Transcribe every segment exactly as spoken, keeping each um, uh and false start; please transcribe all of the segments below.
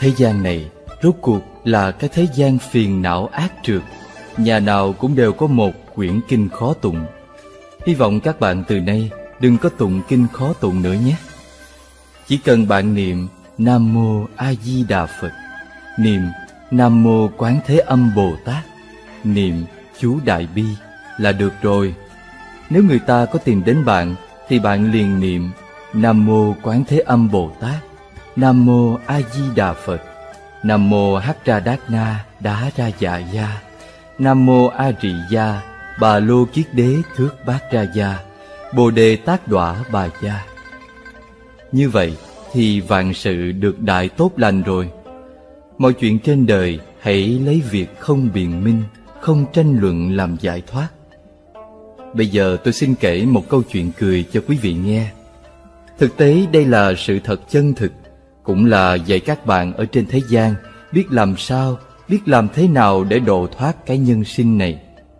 Thế gian này rốt cuộc là cái thế gian phiền não ác trượt. Nhà nào cũng đều có một quyển kinh khó tụng. Hy vọng các bạn từ nay đừng có tụng kinh khó tụng nữa nhé. Chỉ cần bạn niệm Nam Mô A Di Đà Phật, niệm Nam Mô Quán Thế Âm Bồ Tát, niệm chú Đại Bi là được rồi. Nếu người ta có tìm đến bạn thì bạn liền niệm Nam Mô Quán Thế Âm Bồ Tát, Nam Mô A Di Đà Phật, Nam Mô Hắc Ra Đát Na Đá Ra Dạ Gia, Nam Mô A Rị Gia Bà Lô Kiết Đế Thước Bát Ra Gia, Bồ Đề Tát Đọa Bà Gia. Như vậy thì vạn sự được đại tốt lành rồi. Mọi chuyện trên đời hãy lấy việc không biện minh, không tranh luận làm giải thoát. Bây giờ tôi xin kể một câu chuyện cười cho quý vị nghe. Thực tế đây là sự thật chân thực, cũng là dạy các bạn ở trên thế gian biết làm sao, biết làm thế nào để độ thoát cái nhân sinh này.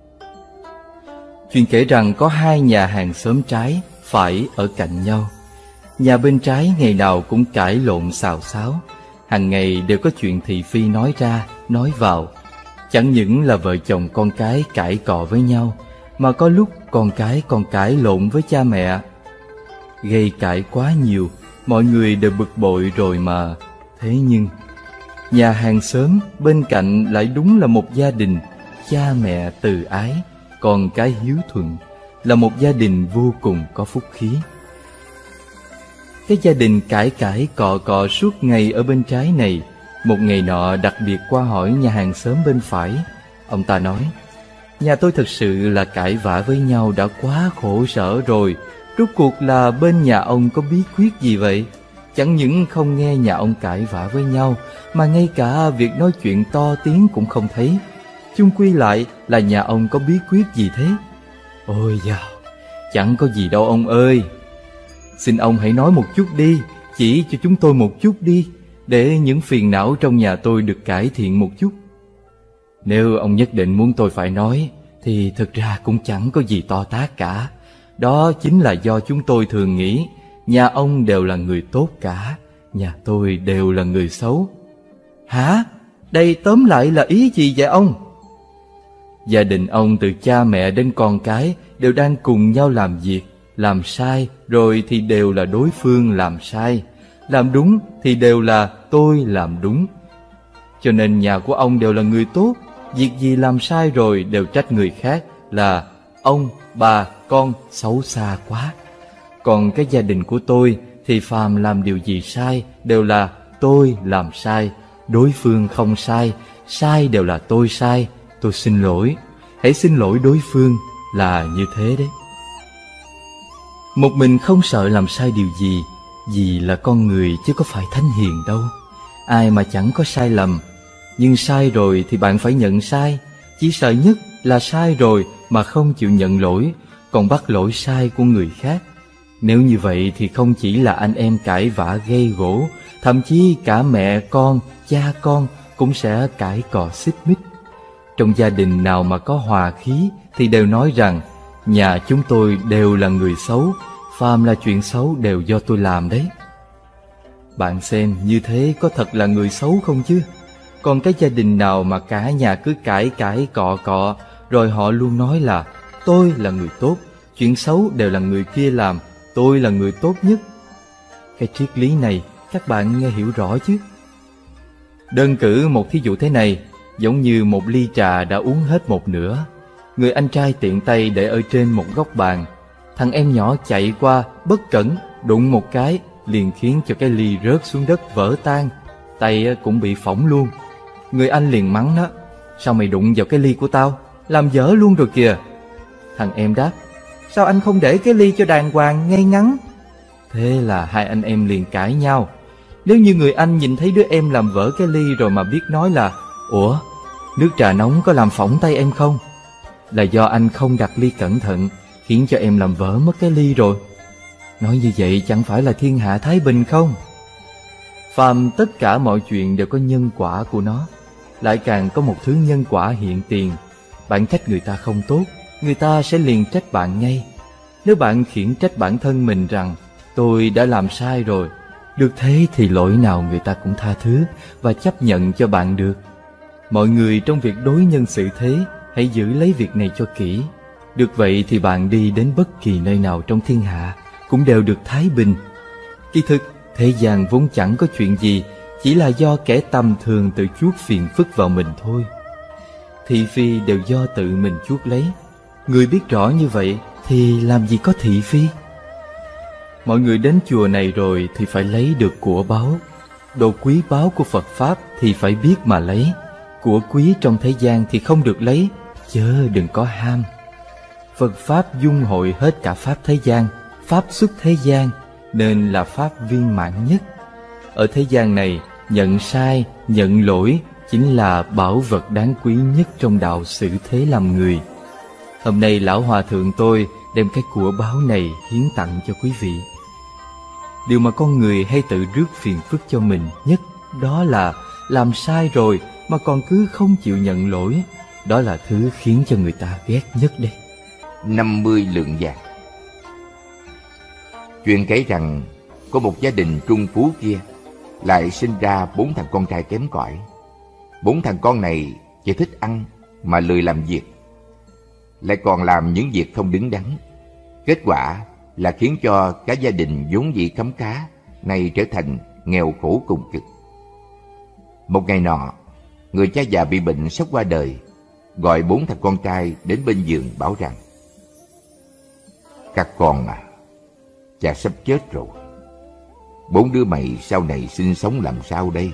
Chuyện kể rằng có hai nhà hàng xóm trái phải ở cạnh nhau. Nhà bên trái ngày nào cũng cãi lộn xào xáo, hàng ngày đều có chuyện thị phi nói ra, nói vào. Chẳng những là vợ chồng con cái cãi cọ với nhau, mà có lúc con cái còn cãi lộn với cha mẹ. Gây cãi quá nhiều, mọi người đều bực bội rồi mà. Thế nhưng nhà hàng xóm bên cạnh lại đúng là một gia đình cha mẹ từ ái, con cái hiếu thuận, là một gia đình vô cùng có phúc khí. Cái gia đình cãi cãi cọ cọ suốt ngày ở bên trái này, một ngày nọ đặc biệt qua hỏi nhà hàng xóm bên phải. Ông ta nói: nhà tôi thực sự là cãi vã với nhau đã quá khổ sở rồi. Rốt cuộc là bên nhà ông có bí quyết gì vậy? Chẳng những không nghe nhà ông cãi vã với nhau, mà ngay cả việc nói chuyện to tiếng cũng không thấy. Chung quy lại là nhà ông có bí quyết gì thế? Ôi dào, chẳng có gì đâu ông ơi. Xin ông hãy nói một chút đi, chỉ cho chúng tôi một chút đi, để những phiền não trong nhà tôi được cải thiện một chút. Nếu ông nhất định muốn tôi phải nói, thì thực ra cũng chẳng có gì to tát cả. Đó chính là do chúng tôi thường nghĩ nhà ông đều là người tốt cả, nhà tôi đều là người xấu. Hả? Đây tóm lại là ý gì vậy ông? Gia đình ông từ cha mẹ đến con cái đều đang cùng nhau làm việc, làm sai rồi thì đều là đối phương làm sai, làm đúng thì đều là tôi làm đúng. Cho nên nhà của ông đều là người tốt, việc gì làm sai rồi đều trách người khác là ông, bà, con xấu xa quá. Còn cái gia đình của tôi thì phàm làm điều gì sai đều là tôi làm sai, đối phương không sai, sai đều là tôi sai, tôi xin lỗi, hãy xin lỗi đối phương, là như thế đấy. Một mình không sợ làm sai điều gì, vì là con người chứ có phải thánh hiền đâu. Ai mà chẳng có sai lầm, nhưng sai rồi thì bạn phải nhận sai. Chỉ sợ nhất là sai rồi mà không chịu nhận lỗi, còn bắt lỗi sai của người khác. Nếu như vậy thì không chỉ là anh em cãi vã gây gổ, thậm chí cả mẹ con, cha con cũng sẽ cãi cọ xích mích. Trong gia đình nào mà có hòa khí thì đều nói rằng nhà chúng tôi đều là người xấu, phàm là chuyện xấu đều do tôi làm đấy. Bạn xem như thế có thật là người xấu không chứ? Còn cái gia đình nào mà cả nhà cứ cãi cãi cọ cọ, rồi họ luôn nói là tôi là người tốt, chuyện xấu đều là người kia làm, tôi là người tốt nhất. Cái triết lý này các bạn nghe hiểu rõ chứ? Đơn cử một thí dụ thế này, giống như một ly trà đã uống hết một nửa. Người anh trai tiện tay để ở trên một góc bàn. Thằng em nhỏ chạy qua bất cẩn đụng một cái, liền khiến cho cái ly rớt xuống đất vỡ tan, tay cũng bị phỏng luôn. Người anh liền mắng nó: sao mày đụng vào cái ly của tao, làm dở luôn rồi kìa. Thằng em đáp: sao anh không để cái ly cho đàng hoàng ngay ngắn? Thế là hai anh em liền cãi nhau. Nếu như người anh nhìn thấy đứa em làm vỡ cái ly rồi mà biết nói là ủa, nước trà nóng có làm phỏng tay em không? Là do anh không đặt ly cẩn thận, khiến cho em làm vỡ mất cái ly rồi. Nói như vậy chẳng phải là thiên hạ thái bình không? Phàm tất cả mọi chuyện đều có nhân quả của nó. Lại càng có một thứ nhân quả hiện tiền. Bạn trách người ta không tốt, người ta sẽ liền trách bạn ngay. Nếu bạn khiển trách bản thân mình rằng tôi đã làm sai rồi, Được thế thì lỗi nào người ta cũng tha thứ và chấp nhận cho bạn được. Mọi người trong việc đối nhân xử thế, hãy giữ lấy việc này cho kỹ. Được vậy thì bạn đi đến bất kỳ nơi nào trong thiên hạ cũng đều được thái bình. Kỳ thực, thế gian vốn chẳng có chuyện gì, chỉ là do kẻ tầm thường tự chuốc phiền phức vào mình thôi. Thị phi đều do tự mình chuốc lấy. Người biết rõ như vậy thì làm gì có thị phi. Mọi người đến chùa này rồi thì phải lấy được của báu. Đồ quý báu của Phật Pháp thì phải biết mà lấy. Của quý trong thế gian thì không được lấy, chớ đừng có ham. Phật Pháp dung hội hết cả Pháp thế gian, Pháp xuất thế gian, nên là Pháp viên mãn nhất. Ở thế gian này, nhận sai, nhận lỗi chính là bảo vật đáng quý nhất trong đạo xử thế làm người. Hôm nay Lão Hòa Thượng tôi đem cái của báu này hiến tặng cho quý vị. Điều mà con người hay tự rước phiền phức cho mình nhất, đó là làm sai rồi mà còn cứ không chịu nhận lỗi. Đó là thứ khiến cho người ta ghét nhất đấy. năm mươi lượng vàng. Chuyện kể rằng có một gia đình trung phú kia lại sinh ra bốn thằng con trai kém cỏi. Bốn thằng con này chỉ thích ăn mà lười làm việc, lại còn làm những việc không đứng đắn. Kết quả là khiến cho cả gia đình vốn dĩ khấm khá nay trở thành nghèo khổ cùng cực. Một ngày nọ, người cha già bị bệnh sắp qua đời, gọi bốn thằng con trai đến bên giường bảo rằng: các con à, cha sắp chết rồi. Bốn đứa mày sau này sinh sống làm sao đây?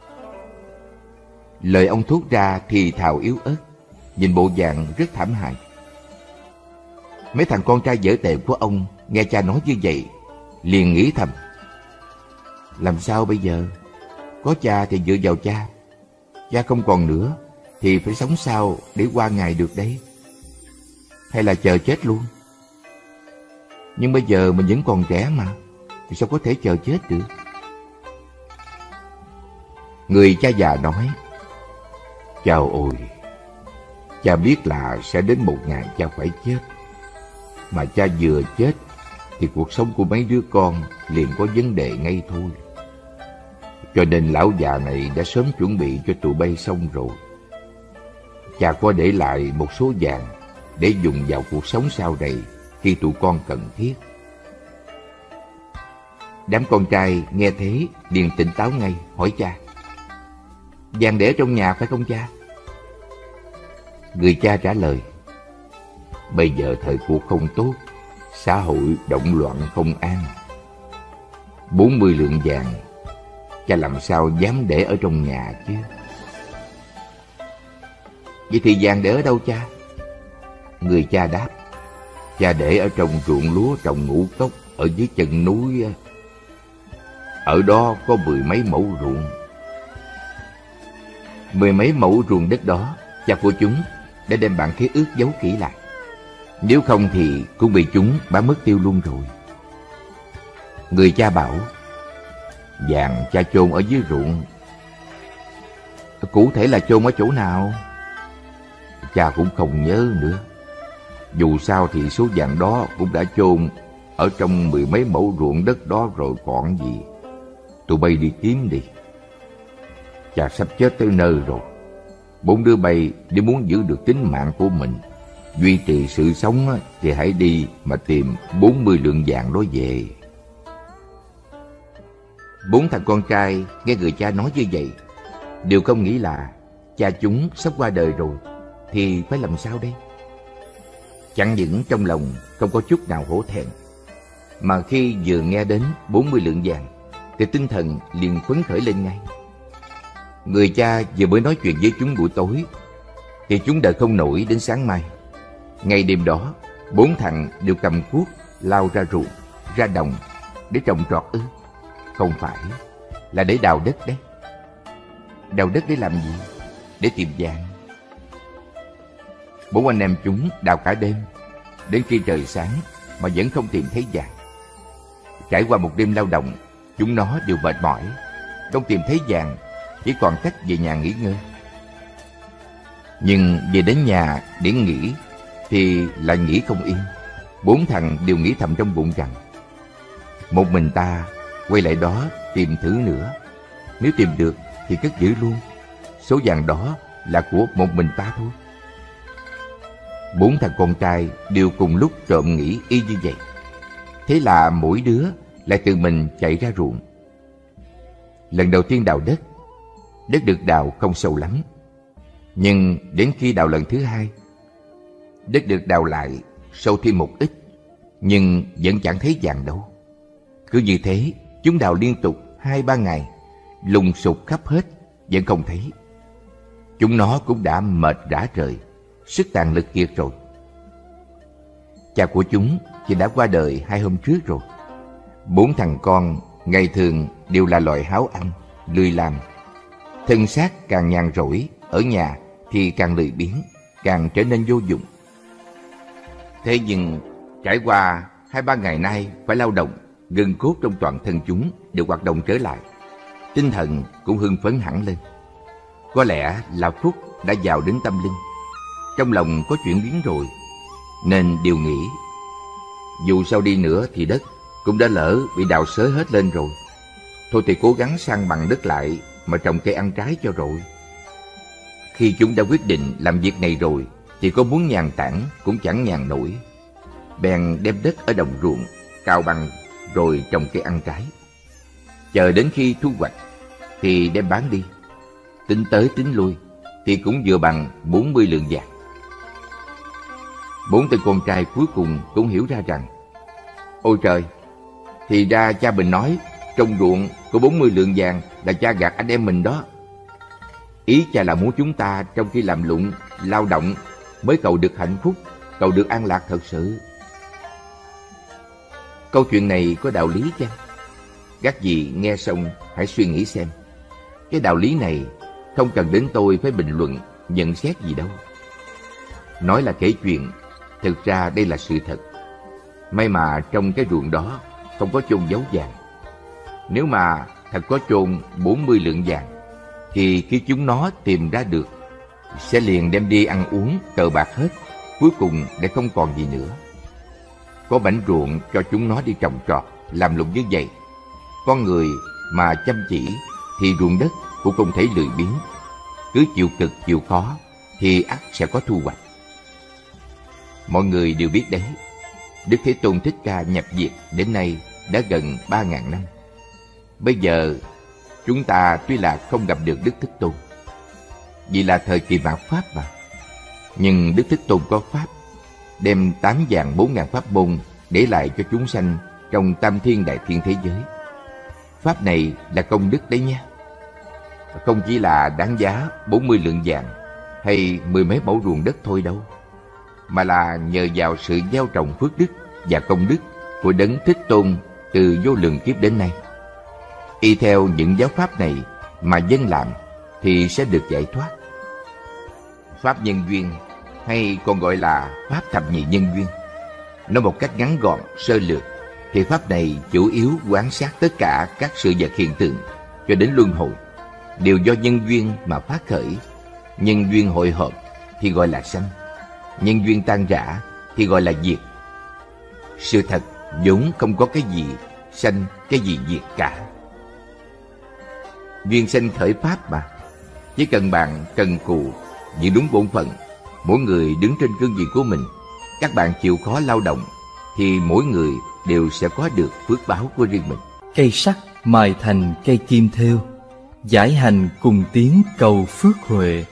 Lời ông thốt ra thì thào yếu ớt, nhìn bộ dạng rất thảm hại. Mấy thằng con trai dở tệ của ông nghe cha nói như vậy, liền nghĩ thầm: làm sao bây giờ? Có cha thì dựa vào cha, cha không còn nữa thì phải sống sao để qua ngày được đấy? Hay là chờ chết luôn? Nhưng bây giờ mình vẫn còn trẻ mà, thì sao có thể chờ chết được? Người cha già nói: chào ôi, cha biết là sẽ đến một ngày cha phải chết. Mà cha vừa chết thì cuộc sống của mấy đứa con liền có vấn đề ngay thôi. Cho nên lão già này đã sớm chuẩn bị cho tụi bay xong rồi. Cha có để lại một số vàng để dùng vào cuộc sống sau này khi tụi con cần thiết. Đám con trai nghe thế liền tỉnh táo ngay, hỏi cha: vàng để trong nhà phải không cha? Người cha trả lời: bây giờ thời cuộc không tốt, xã hội động loạn không an. Bốn mươi lượng vàng cha làm sao dám để ở trong nhà chứ? Vậy thì vàng để ở đâu cha? Người cha đáp: cha để ở trong ruộng lúa trồng ngũ cốc ở dưới chân núi. Ở đó có mười mấy mẫu ruộng. Mười mấy mẫu ruộng đất đó, cha của chúng đã đem bản khế ước giấu kỹ lại. Nếu không thì cũng bị chúng bán mất tiêu luôn rồi. Người cha bảo: vàng cha chôn ở dưới ruộng. Cụ thể là chôn ở chỗ nào? Cha cũng không nhớ nữa. Dù sao thì số vàng đó cũng đã chôn ở trong mười mấy mẫu ruộng đất đó rồi còn gì. Tụi bay đi kiếm đi. Cha sắp chết tới nơi rồi. Bốn đứa bay nếu muốn giữ được tính mạng của mình, duy trì sự sống, thì hãy đi mà tìm bốn mươi lượng vàng đó về. Bốn thằng con trai nghe người cha nói như vậy, đều không nghĩ là cha chúng sắp qua đời rồi thì phải làm sao đây. Chẳng những trong lòng không có chút nào hổ thẹn, mà khi vừa nghe đến bốn mươi lượng vàng thì tinh thần liền phấn khởi lên ngay. Người cha vừa mới nói chuyện với chúng buổi tối thì chúng đợi không nổi đến sáng mai. Ngày đêm đó, bốn thằng đều cầm cuốc lao ra ruộng, ra đồng để trồng trọt ư? Không phải, là để đào đất đấy. Đào đất để làm gì? Để tìm vàng. Bốn anh em chúng đào cả đêm, đến khi trời sáng mà vẫn không tìm thấy vàng. Trải qua một đêm lao động, chúng nó đều mệt mỏi, không tìm thấy vàng, chỉ còn cách về nhà nghỉ ngơi. Nhưng về đến nhà để nghỉ thì lại nghĩ không yên. Bốn thằng đều nghĩ thầm trong bụng rằng: một mình ta Quay lại đó tìm thử nữa. Nếu tìm được thì cất giữ luôn. Số vàng đó là của một mình ta thôi. Bốn thằng con trai đều cùng lúc trộm nghĩ y như vậy. Thế là mỗi đứa lại tự mình chạy ra ruộng. Lần đầu tiên đào đất, đất được đào không sâu lắm. Nhưng đến khi đào lần thứ hai, đất được đào lại sâu thêm một ít, nhưng vẫn chẳng thấy vàng đâu. Cứ như thế, chúng đào liên tục hai ba ngày, lùng sục khắp hết, vẫn không thấy. Chúng nó cũng đã mệt rã rời, sức tàn lực kiệt rồi. Cha của chúng thì đã qua đời hai hôm trước rồi. Bốn thằng con ngày thường đều là loại háo ăn, lười làm. Thân xác càng nhàn rỗi, ở nhà thì càng lười biếng, càng trở nên vô dụng. Thế nhưng trải qua hai ba ngày nay phải lao động, gân cốt trong toàn thân chúng đều hoạt động trở lại. Tinh thần cũng hưng phấn hẳn lên. Có lẽ là phúc đã vào đến tâm linh. Trong lòng có chuyển biến rồi, nên đều nghĩ dù sao đi nữa thì đất cũng đã lỡ bị đào xới hết lên rồi. Thôi thì cố gắng san bằng đất lại mà trồng cây ăn trái cho rồi. Khi chúng đã quyết định làm việc này rồi thì có muốn nhàn tản cũng chẳng nhàn nổi. Bèn đem đất ở đồng ruộng cào bằng rồi trồng cây ăn trái. Chờ đến khi thu hoạch thì đem bán đi. Tính tới tính lui thì cũng vừa bằng bốn mươi lượng vàng. Bốn tên con trai cuối cùng cũng hiểu ra rằng ôi trời, thì ra cha mình nói trong ruộng có bốn mươi lượng vàng là cha gạt anh em mình đó. Ý cha là muốn chúng ta trong khi làm lụng, lao động mới cầu được hạnh phúc, cầu được an lạc thật sự. Câu chuyện này có đạo lý chăng? Các vị nghe xong hãy suy nghĩ xem. Cái đạo lý này không cần đến tôi phải bình luận, nhận xét gì đâu. Nói là kể chuyện, thực ra đây là sự thật. May mà trong cái ruộng đó không có chôn giấu vàng. Nếu mà thật có chôn bốn mươi lượng vàng thì khi chúng nó tìm ra được sẽ liền đem đi ăn uống cờ bạc hết, cuối cùng để không còn gì nữa. Có mảnh ruộng cho chúng nó đi trồng trọt, làm lụng như vậy. Con người mà chăm chỉ thì ruộng đất cũng không thể lười biếng. Cứ chịu cực chịu khó thì ắt sẽ có thu hoạch. Mọi người đều biết đấy, Đức Thế Tôn Thích Ca nhập diệt đến nay đã gần ba ngàn năm. Bây giờ chúng ta tuy là không gặp được Đức Thích Tôn, vì là thời kỳ mạt Pháp mà, nhưng Đức Thích Tôn có Pháp, đem tám vạn bốn ngàn pháp môn để lại cho chúng sanh trong tam thiên đại thiên thế giới. Pháp này là công đức đấy nha. Không chỉ là đáng giá bốn mươi lượng vàng hay mười mấy mẫu ruộng đất thôi đâu, mà là nhờ vào sự gieo trồng phước đức và công đức của Đấng Thích Tôn từ vô lượng kiếp đến nay. Y theo những giáo pháp này mà dân làm thì sẽ được giải thoát. Pháp nhân duyên hay còn gọi là pháp thập nhị nhân duyên. Nói một cách ngắn gọn, sơ lược thì pháp này chủ yếu quan sát tất cả các sự vật hiện tượng cho đến luân hồi đều do nhân duyên mà phát khởi. Nhân duyên hội hợp thì gọi là sanh, nhân duyên tan rã thì gọi là diệt. Sự thật vốn không có cái gì sanh, cái gì diệt cả. Duyên sanh khởi pháp mà. Chỉ cần bạn cần cù, giữ đúng bổn phận, mỗi người đứng trên cương vị của mình, các bạn chịu khó lao động thì mỗi người đều sẽ có được phước báo của riêng mình. Cây sắt mài thành cây kim thêu, giải hành cùng tiếng cầu phước huệ.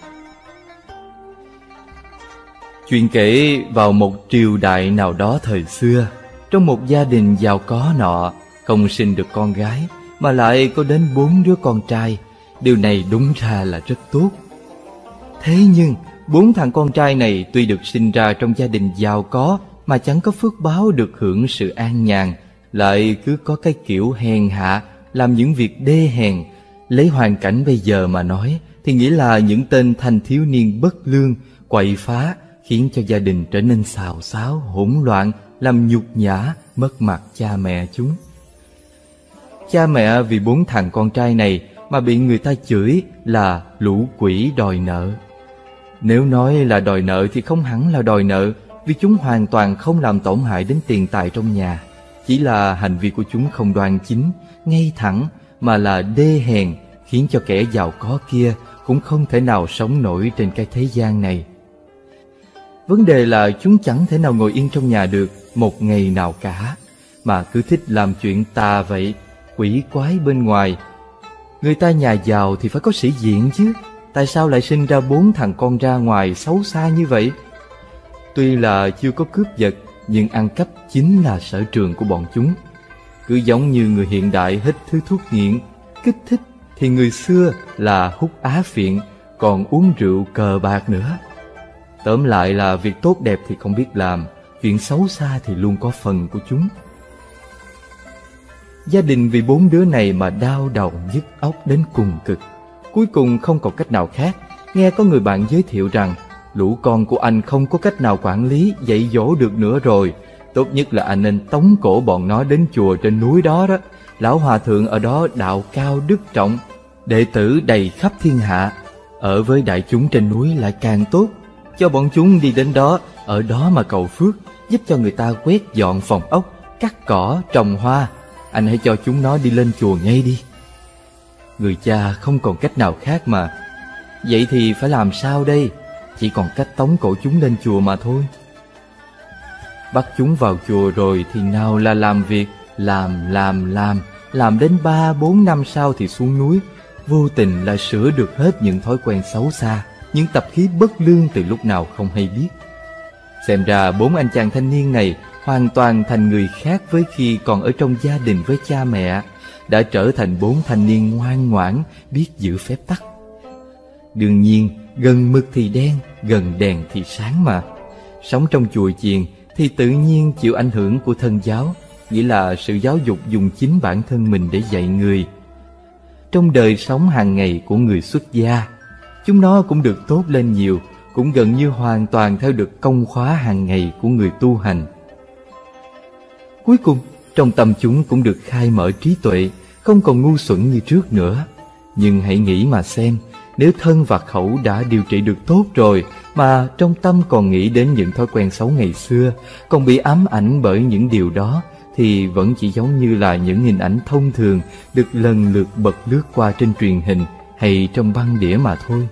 Chuyện kể vào một triều đại nào đó thời xưa, trong một gia đình giàu có nọ, không sinh được con gái mà lại có đến bốn đứa con trai. Điều này đúng ra là rất tốt. Thế nhưng bốn thằng con trai này tuy được sinh ra trong gia đình giàu có mà chẳng có phước báo được hưởng sự an nhàn, lại cứ có cái kiểu hèn hạ, làm những việc đê hèn. Lấy hoàn cảnh bây giờ mà nói thì nghĩa là những tên thanh thiếu niên bất lương, quậy phá, khiến cho gia đình trở nên xào xáo, hỗn loạn, làm nhục nhã, mất mặt cha mẹ chúng. Cha mẹ vì bốn thằng con trai này mà bị người ta chửi là lũ quỷ đòi nợ. Nếu nói là đòi nợ thì không hẳn là đòi nợ, vì chúng hoàn toàn không làm tổn hại đến tiền tài trong nhà, Chỉ là hành vi của chúng không đoan chính, ngay thẳng, mà là đê hèn, khiến cho kẻ giàu có kia cũng không thể nào sống nổi trên cái thế gian này. Vấn đề là chúng chẳng thể nào ngồi yên trong nhà được một ngày nào cả, mà cứ thích làm chuyện tà vậy, quỷ quái bên ngoài. Người ta nhà giàu thì phải có sĩ diện chứ, tại sao lại sinh ra bốn thằng con ra ngoài xấu xa như vậy? Tuy là chưa có cướp giật, nhưng ăn cắp chính là sở trường của bọn chúng. Cứ giống như người hiện đại hít thứ thuốc nghiện, kích thích, thì người xưa là hút á phiện, còn uống rượu cờ bạc nữa. Tóm lại là việc tốt đẹp thì không biết làm, chuyện xấu xa thì luôn có phần của chúng. Gia đình vì bốn đứa này mà đau đầu nhức óc đến cùng cực. Cuối cùng không còn cách nào khác, nghe có người bạn giới thiệu rằng lũ con của anh không có cách nào quản lý, dạy dỗ được nữa rồi. Tốt nhất là anh nên tống cổ bọn nó đến chùa trên núi đó đó. Lão hòa thượng ở đó đạo cao đức trọng, đệ tử đầy khắp thiên hạ. Ở với đại chúng trên núi lại càng tốt. Cho bọn chúng đi đến đó, ở đó mà cầu phước, giúp cho người ta quét dọn phòng ốc, cắt cỏ, trồng hoa. Anh hãy cho chúng nó đi lên chùa ngay đi. Người cha không còn cách nào khác mà. Vậy thì phải làm sao đây? Chỉ còn cách tống cổ chúng lên chùa mà thôi. Bắt chúng vào chùa rồi thì nào là làm việc, làm, làm, làm, làm đến ba, bốn năm sau thì xuống núi, vô tình lại sửa được hết những thói quen xấu xa, những tập khí bất lương từ lúc nào không hay biết. Xem ra bốn anh chàng thanh niên này hoàn toàn thành người khác với khi còn ở trong gia đình với cha mẹ, đã trở thành bốn thanh niên ngoan ngoãn, biết giữ phép tắc. Đương nhiên, gần mực thì đen, gần đèn thì sáng mà. Sống trong chùa chiền thì tự nhiên chịu ảnh hưởng của thân giáo, nghĩa là sự giáo dục dùng chính bản thân mình để dạy người. Trong đời sống hàng ngày của người xuất gia, chúng nó cũng được tốt lên nhiều, cũng gần như hoàn toàn theo được công khóa hàng ngày của người tu hành. Cuối cùng, trong tâm chúng cũng được khai mở trí tuệ, không còn ngu xuẩn như trước nữa. Nhưng hãy nghĩ mà xem, nếu thân và khẩu đã điều trị được tốt rồi, mà trong tâm còn nghĩ đến những thói quen xấu ngày xưa, còn bị ám ảnh bởi những điều đó, thì vẫn chỉ giống như là những hình ảnh thông thường được lần lượt bật lướt qua trên truyền hình hay trong băng đĩa mà thôi.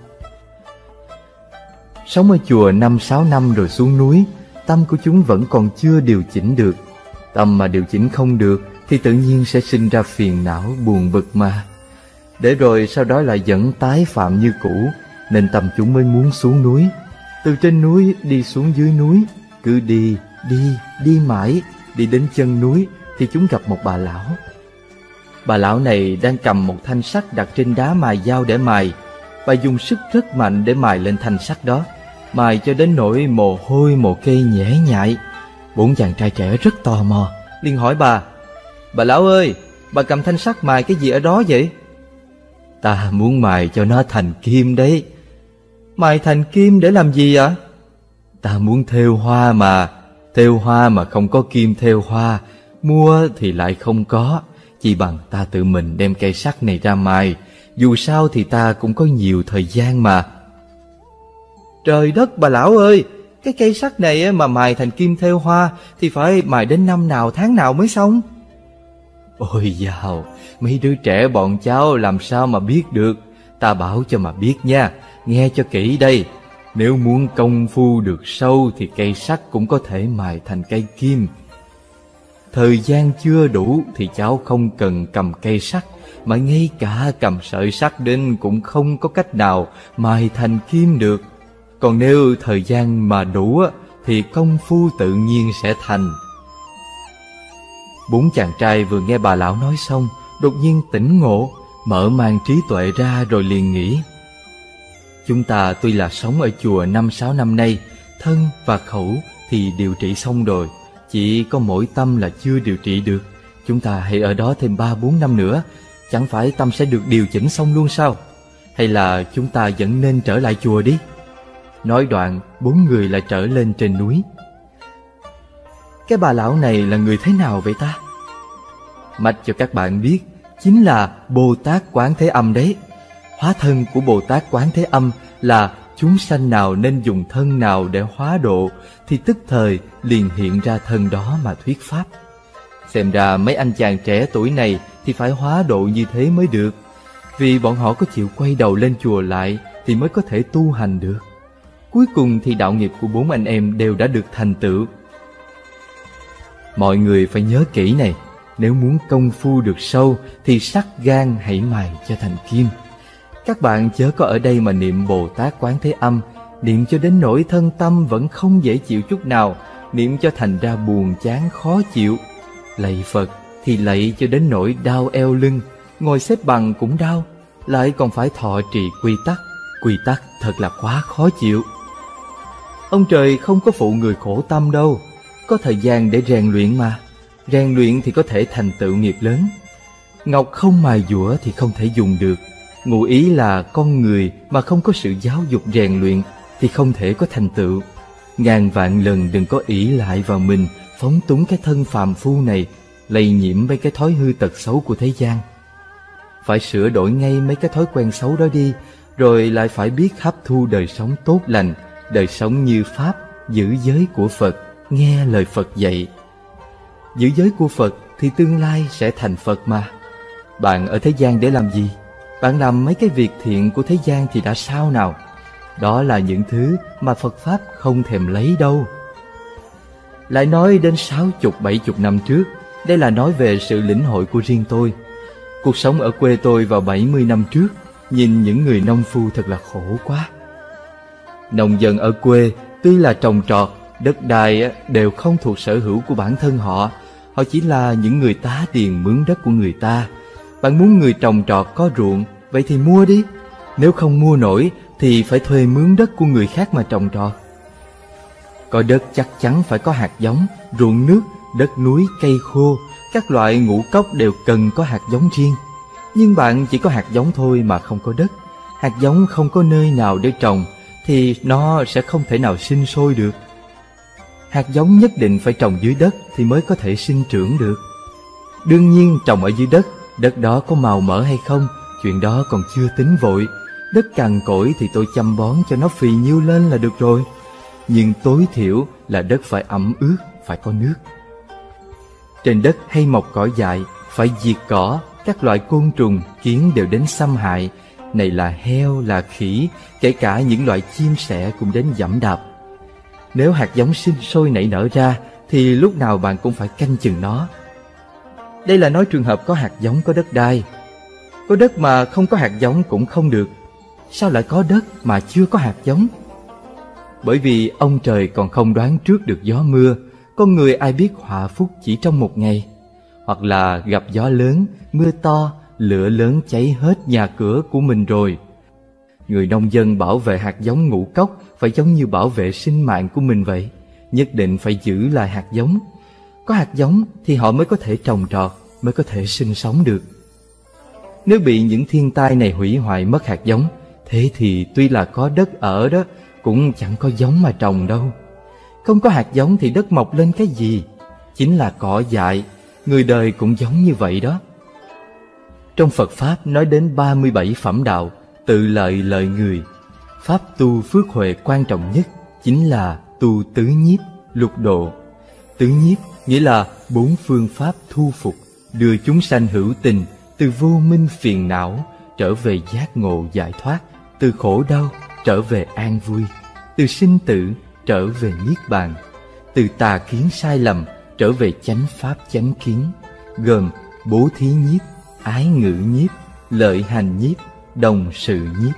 Sống ở chùa năm sáu năm rồi xuống núi, tâm của chúng vẫn còn chưa điều chỉnh được. Tâm mà điều chỉnh không được thì tự nhiên sẽ sinh ra phiền não buồn bực mà. Để rồi sau đó lại vẫn tái phạm như cũ, nên tâm chúng mới muốn xuống núi. Từ trên núi đi xuống dưới núi, cứ đi, đi, đi mãi, đi đến chân núi thì chúng gặp một bà lão. Bà lão này đang cầm một thanh sắt đặt trên đá mài dao để mài. Bà dùng sức rất mạnh để mài lên thanh sắt đó, mài cho đến nỗi mồ hôi mồ kê nhễ nhại. Bốn chàng trai trẻ rất tò mò, liền hỏi bà: "Bà lão ơi, bà cầm thanh sắt mài cái gì ở đó vậy?" "Ta muốn mài cho nó thành kim đấy." "Mài thành kim để làm gì ạ?" "Ta muốn thêu hoa mà. Thêu hoa mà không có kim thêu hoa, mua thì lại không có. Chỉ bằng ta tự mình đem cây sắt này ra mài. Dù sao thì ta cũng có nhiều thời gian mà." "Trời đất bà lão ơi, cái cây sắt này mà mài thành kim thêu hoa thì phải mài đến năm nào tháng nào mới xong?" "Ôi dào, mấy đứa trẻ bọn cháu làm sao mà biết được. Ta bảo cho mà biết nha, nghe cho kỹ đây. Nếu muốn công phu được sâu thì cây sắt cũng có thể mài thành cây kim. Thời gian chưa đủ thì cháu không cần cầm cây sắt, mà ngay cả cầm sợi sắt đến cũng không có cách nào mài thành kim được. Còn nếu thời gian mà đủ thì công phu tự nhiên sẽ thành." Bốn chàng trai vừa nghe bà lão nói xong, đột nhiên tỉnh ngộ, mở mang trí tuệ ra rồi liền nghĩ: Chúng ta tuy là sống ở chùa năm sáu năm nay, thân và khẩu thì điều trị xong rồi, chỉ có mỗi tâm là chưa điều trị được. Chúng ta hãy ở đó thêm ba bốn năm nữa, chẳng phải tâm sẽ được điều chỉnh xong luôn sao? Hay là chúng ta vẫn nên trở lại chùa đi? Nói đoạn, bốn người lại trở lên trên núi. Cái bà lão này là người thế nào vậy ta? Mạch cho các bạn biết, chính là Bồ Tát Quán Thế Âm đấy. Hóa thân của Bồ Tát Quán Thế Âm là chúng sanh nào nên dùng thân nào để hóa độ thì tức thời liền hiện ra thân đó mà thuyết pháp. Xem ra mấy anh chàng trẻ tuổi này thì phải hóa độ như thế mới được, vì bọn họ có chịu quay đầu lên chùa lại thì mới có thể tu hành được. Cuối cùng thì đạo nghiệp của bốn anh em đều đã được thành tựu. Mọi người phải nhớ kỹ này, nếu muốn công phu được sâu thì sắt gan hãy mài cho thành kim. Các bạn chớ có ở đây mà niệm Bồ Tát Quán Thế Âm, niệm cho đến nỗi thân tâm vẫn không dễ chịu chút nào, niệm cho thành ra buồn chán khó chịu. Lạy Phật thì lạy cho đến nỗi đau eo lưng, ngồi xếp bằng cũng đau, lại còn phải thọ trì quy tắc. Quy tắc thật là quá khó chịu. Ông trời không có phụ người khổ tâm đâu, có thời gian để rèn luyện mà. Rèn luyện thì có thể thành tựu nghiệp lớn. Ngọc không mài dũa thì không thể dùng được. Ngụ ý là con người mà không có sự giáo dục rèn luyện thì không thể có thành tựu. Ngàn vạn lần đừng có ỷ lại vào mình, phóng túng cái thân phàm phu này, lây nhiễm mấy cái thói hư tật xấu của thế gian. Phải sửa đổi ngay mấy cái thói quen xấu đó đi, rồi lại phải biết hấp thu đời sống tốt lành, đời sống như Pháp, giữ giới của Phật, nghe lời Phật dạy. Giữ giới của Phật thì tương lai sẽ thành Phật mà. Bạn ở thế gian để làm gì? Bạn làm mấy cái việc thiện của thế gian thì đã sao nào? Đó là những thứ mà Phật Pháp không thèm lấy đâu. Lại nói đến sáu chục bảy chục năm trước, đây là nói về sự lĩnh hội của riêng tôi. Cuộc sống ở quê tôi vào bảy mươi năm trước, nhìn những người nông phu thật là khổ quá. Nông dân ở quê tuy là trồng trọt, đất đai đều không thuộc sở hữu của bản thân họ. Họ chỉ là những người tá tiền mướn đất của người ta. Bạn muốn người trồng trọt có ruộng, vậy thì mua đi. Nếu không mua nổi thì phải thuê mướn đất của người khác mà trồng trọt. Có đất chắc chắn phải có hạt giống, ruộng nước, đất núi, cây khô. Các loại ngũ cốc đều cần có hạt giống riêng. Nhưng bạn chỉ có hạt giống thôi mà không có đất. Hạt giống không có nơi nào để trồng thì nó sẽ không thể nào sinh sôi được. Hạt giống nhất định phải trồng dưới đất thì mới có thể sinh trưởng được. Đương nhiên trồng ở dưới đất, đất đó có màu mỡ hay không, chuyện đó còn chưa tính vội. Đất cằn cỗi thì tôi chăm bón cho nó phì nhiêu lên là được rồi. Nhưng tối thiểu là đất phải ẩm ướt, phải có nước. Trên đất hay mọc cỏ dại, phải diệt cỏ, các loại côn trùng, kiến đều đến xâm hại. Này là heo, là khỉ, kể cả những loại chim sẻ cũng đến giẫm đạp. Nếu hạt giống sinh sôi nảy nở ra thì lúc nào bạn cũng phải canh chừng nó. Đây là nói trường hợp có hạt giống, có đất đai. Có đất mà không có hạt giống cũng không được. Sao lại có đất mà chưa có hạt giống? Bởi vì ông trời còn không đoán trước được gió mưa. Con người ai biết họa phúc chỉ trong một ngày. Hoặc là gặp gió lớn, mưa to, lửa lớn cháy hết nhà cửa của mình rồi. Người nông dân bảo vệ hạt giống ngũ cốc phải giống như bảo vệ sinh mạng của mình vậy. Nhất định phải giữ lại hạt giống. Có hạt giống thì họ mới có thể trồng trọt, mới có thể sinh sống được. Nếu bị những thiên tai này hủy hoại mất hạt giống, thế thì tuy là có đất ở đó, cũng chẳng có giống mà trồng đâu. Không có hạt giống thì đất mọc lên cái gì? Chính là cỏ dại. Người đời cũng giống như vậy đó. Trong Phật Pháp nói đến ba mươi bảy phẩm đạo, tự lợi lợi người. Pháp tu phước huệ quan trọng nhất chính là tu tứ nhiếp, lục độ. Tứ nhiếp nghĩa là bốn phương pháp thu phục, đưa chúng sanh hữu tình từ vô minh phiền não trở về giác ngộ giải thoát, từ khổ đau trở về an vui, từ sinh tử trở về niết bàn, từ tà kiến sai lầm trở về chánh pháp chánh kiến, gồm bố thí nhiếp, ái ngữ nhiếp, lợi hành nhiếp, đồng sự nhiếp.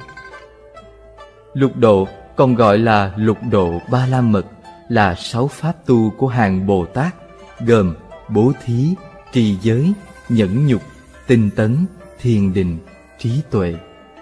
Lục độ còn gọi là lục độ ba la mật, là sáu pháp tu của hàng Bồ Tát, gồm bố thí, trì giới, nhẫn nhục, tinh tấn, thiền định, trí tuệ.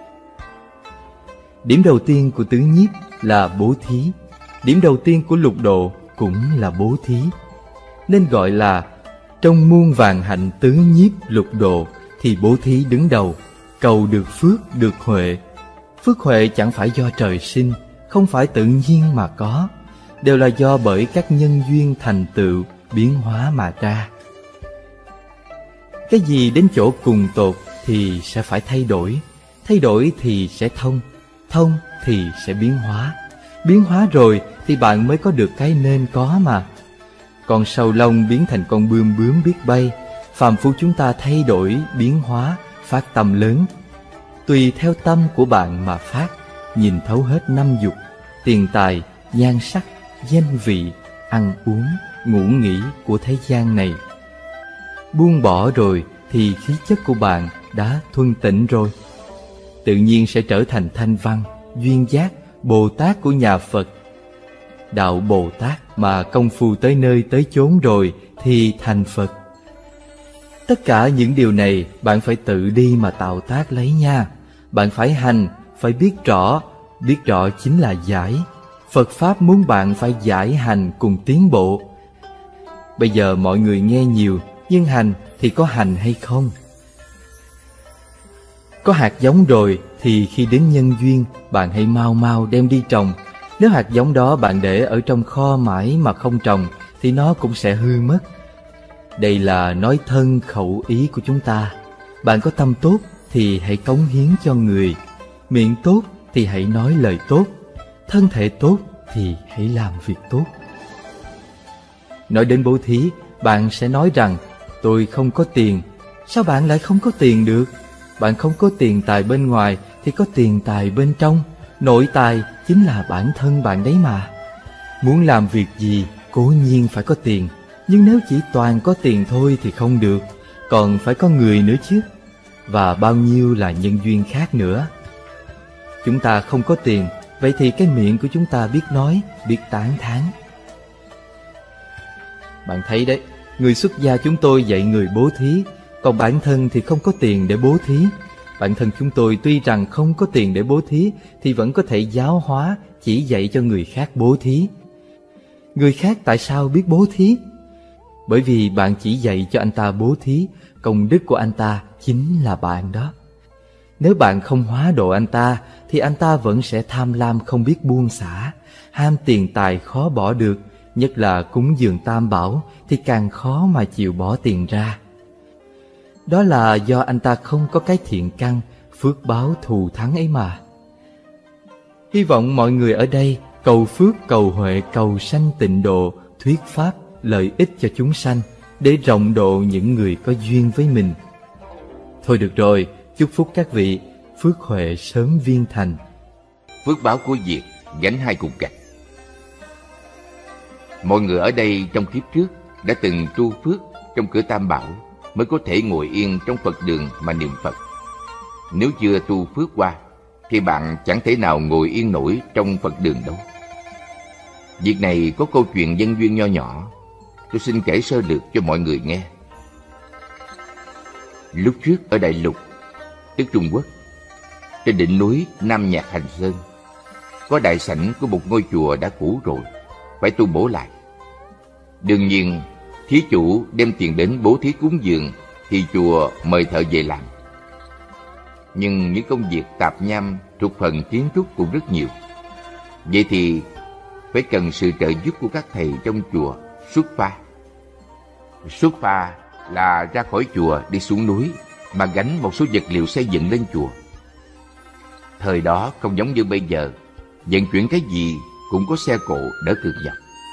Điểm đầu tiên của tứ nhiếp là bố thí. Điểm đầu tiên của lục độ cũng là bố thí. Nên gọi là trong muôn vàn hạnh tứ nhiếp lục độ thì bố thí đứng đầu, cầu được phước được huệ. Phước huệ chẳng phải do trời sinh, không phải tự nhiên mà có, đều là do bởi các nhân duyên thành tựu, biến hóa mà ra. Cái gì đến chỗ cùng tột thì sẽ phải thay đổi, thay đổi thì sẽ thông, thông thì sẽ biến hóa. Biến hóa rồi thì bạn mới có được cái nên có mà. con sâu lông biến thành con bươm bướm biết bay. Phàm phu chúng ta thay đổi, biến hóa, phát tâm lớn. Tùy theo tâm của bạn mà phát, nhìn thấu hết năm dục, tiền tài, nhan sắc, danh vị, ăn uống, ngủ nghỉ của thế gian này. Buông bỏ rồi thì khí chất của bạn đã thuần tịnh rồi. Tự nhiên sẽ trở thành thanh văn, duyên giác, Bồ Tát của nhà Phật. Đạo Bồ Tát mà công phu tới nơi tới chốn rồi thì thành Phật. Tất cả những điều này bạn phải tự đi mà tạo tác lấy nha. Bạn phải hành, phải biết rõ. Biết rõ chính là giải. Phật Pháp muốn bạn phải giải hành cùng tiến bộ. Bây giờ mọi người nghe nhiều, nhưng hành thì có hành hay không? Có hạt giống rồi thì khi đến nhân duyên, bạn hãy mau mau đem đi trồng. Nếu hạt giống đó bạn để ở trong kho mãi mà không trồng thì nó cũng sẽ hư mất. Đây là nói thân khẩu ý của chúng ta. Bạn có tâm tốt thì hãy cống hiến cho người. Miệng tốt thì hãy nói lời tốt. Thân thể tốt thì hãy làm việc tốt. Nói đến bố thí, bạn sẽ nói rằng tôi không có tiền. Sao bạn lại không có tiền được? Bạn không có tiền tài bên ngoài thì có tiền tài bên trong. Nội tài chính là bản thân bạn đấy mà. Muốn làm việc gì cố nhiên phải có tiền. Nhưng nếu chỉ toàn có tiền thôi thì không được. Còn phải có người nữa chứ. Và bao nhiêu là nhân duyên khác nữa. Chúng ta không có tiền, vậy thì cái miệng của chúng ta biết nói, biết tán thán. Bạn thấy đấy, người xuất gia chúng tôi dạy người bố thí, còn bản thân thì không có tiền để bố thí. Bản thân chúng tôi tuy rằng không có tiền để bố thí thì vẫn có thể giáo hóa, chỉ dạy cho người khác bố thí. Người khác tại sao biết bố thí? Bởi vì bạn chỉ dạy cho anh ta bố thí, công đức của anh ta chính là bạn đó. Nếu bạn không hóa độ anh ta thì anh ta vẫn sẽ tham lam không biết buông xả, ham tiền tài khó bỏ được, nhất là cúng dường tam bảo thì càng khó mà chịu bỏ tiền ra. Đó là do anh ta không có cái thiện căn, phước báo thù thắng ấy mà. Hy vọng mọi người ở đây cầu phước, cầu huệ, cầu sanh tịnh độ, thuyết pháp, lợi ích cho chúng sanh, để rộng độ những người có duyên với mình. Thôi được rồi, chúc phúc các vị, phước huệ sớm viên thành. Phước báo của việc gánh hai cục gạch. Mọi người ở đây trong kiếp trước đã từng tu phước trong cửa Tam Bảo mới có thể ngồi yên trong Phật đường mà niệm Phật. Nếu chưa tu phước qua thì bạn chẳng thể nào ngồi yên nổi trong Phật đường đâu. Việc này có câu chuyện dân duyên nho nhỏ, tôi xin kể sơ lược cho mọi người nghe. Lúc trước ở Đại Lục, tức Trung Quốc, trên đỉnh núi Nam Nhạc Hành Sơn, có đại sảnh của một ngôi chùa đã cũ rồi, phải tu bổ lại. Đương nhiên, thí chủ đem tiền đến bố thí cúng dường thì chùa mời thợ về làm. Nhưng những công việc tạp nham thuộc phần kiến trúc cũng rất nhiều. Vậy thì phải cần sự trợ giúp của các thầy trong chùa xuất pha. Xuất pha là ra khỏi chùa đi xuống núi mà gánh một số vật liệu xây dựng lên chùa. Thời đó không giống như bây giờ, vận chuyển cái gì cũng có xe cộ đỡ cực dọc.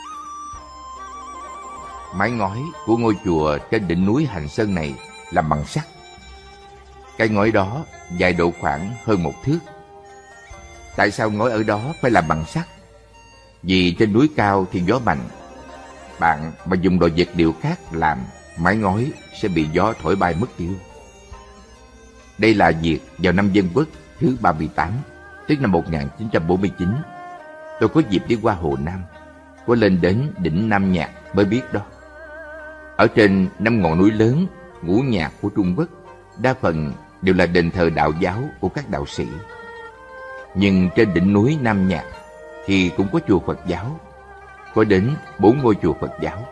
Mái ngói của ngôi chùa trên đỉnh núi Hành Sơn này làm bằng sắt. Cái ngói đó dài độ khoảng hơn một thước. Tại sao ngói ở đó phải làm bằng sắt? Vì trên núi cao thì gió mạnh. Bạn mà dùng đồ vật liệu khác làm, mái ngói sẽ bị gió thổi bay mất tiêu. Đây là việc vào năm Dân Quốc thứ ba mươi tám, tức năm một nghìn chín trăm bốn mươi chín. Tôi có dịp đi qua Hồ Nam, có lên đến đỉnh Nam Nhạc mới biết đó. Ở trên năm ngọn núi lớn, ngũ nhạc của Trung Quốc, đa phần đều là đền thờ đạo giáo của các đạo sĩ. Nhưng trên đỉnh núi Nam Nhạc thì cũng có chùa Phật giáo, có đến bốn ngôi chùa Phật giáo.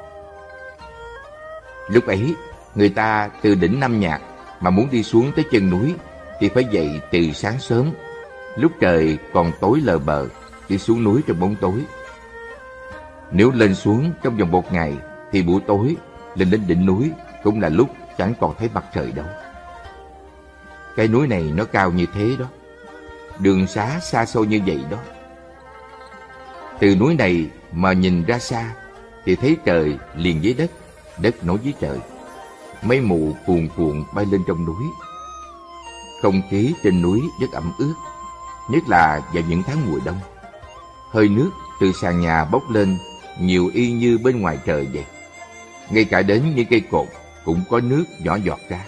Lúc ấy, người ta từ đỉnh Nam Nhạc mà muốn đi xuống tới chân núi thì phải dậy từ sáng sớm, lúc trời còn tối lờ bờ, đi xuống núi trong bóng tối. Nếu lên xuống trong vòng một ngày thì buổi tối lên đến đỉnh núi cũng là lúc chẳng còn thấy mặt trời đâu. Cái núi này nó cao như thế đó, đường xá xa xôi như vậy đó. Từ núi này mà nhìn ra xa thì thấy trời liền với đất, đất nối với trời. Mây mù cuồn cuộn bay lên trong núi. Không khí trên núi rất ẩm ướt, nhất là vào những tháng mùa đông. Hơi nước từ sàn nhà bốc lên nhiều y như bên ngoài trời vậy. Ngay cả đến những cây cột cũng có nước nhỏ giọt ra.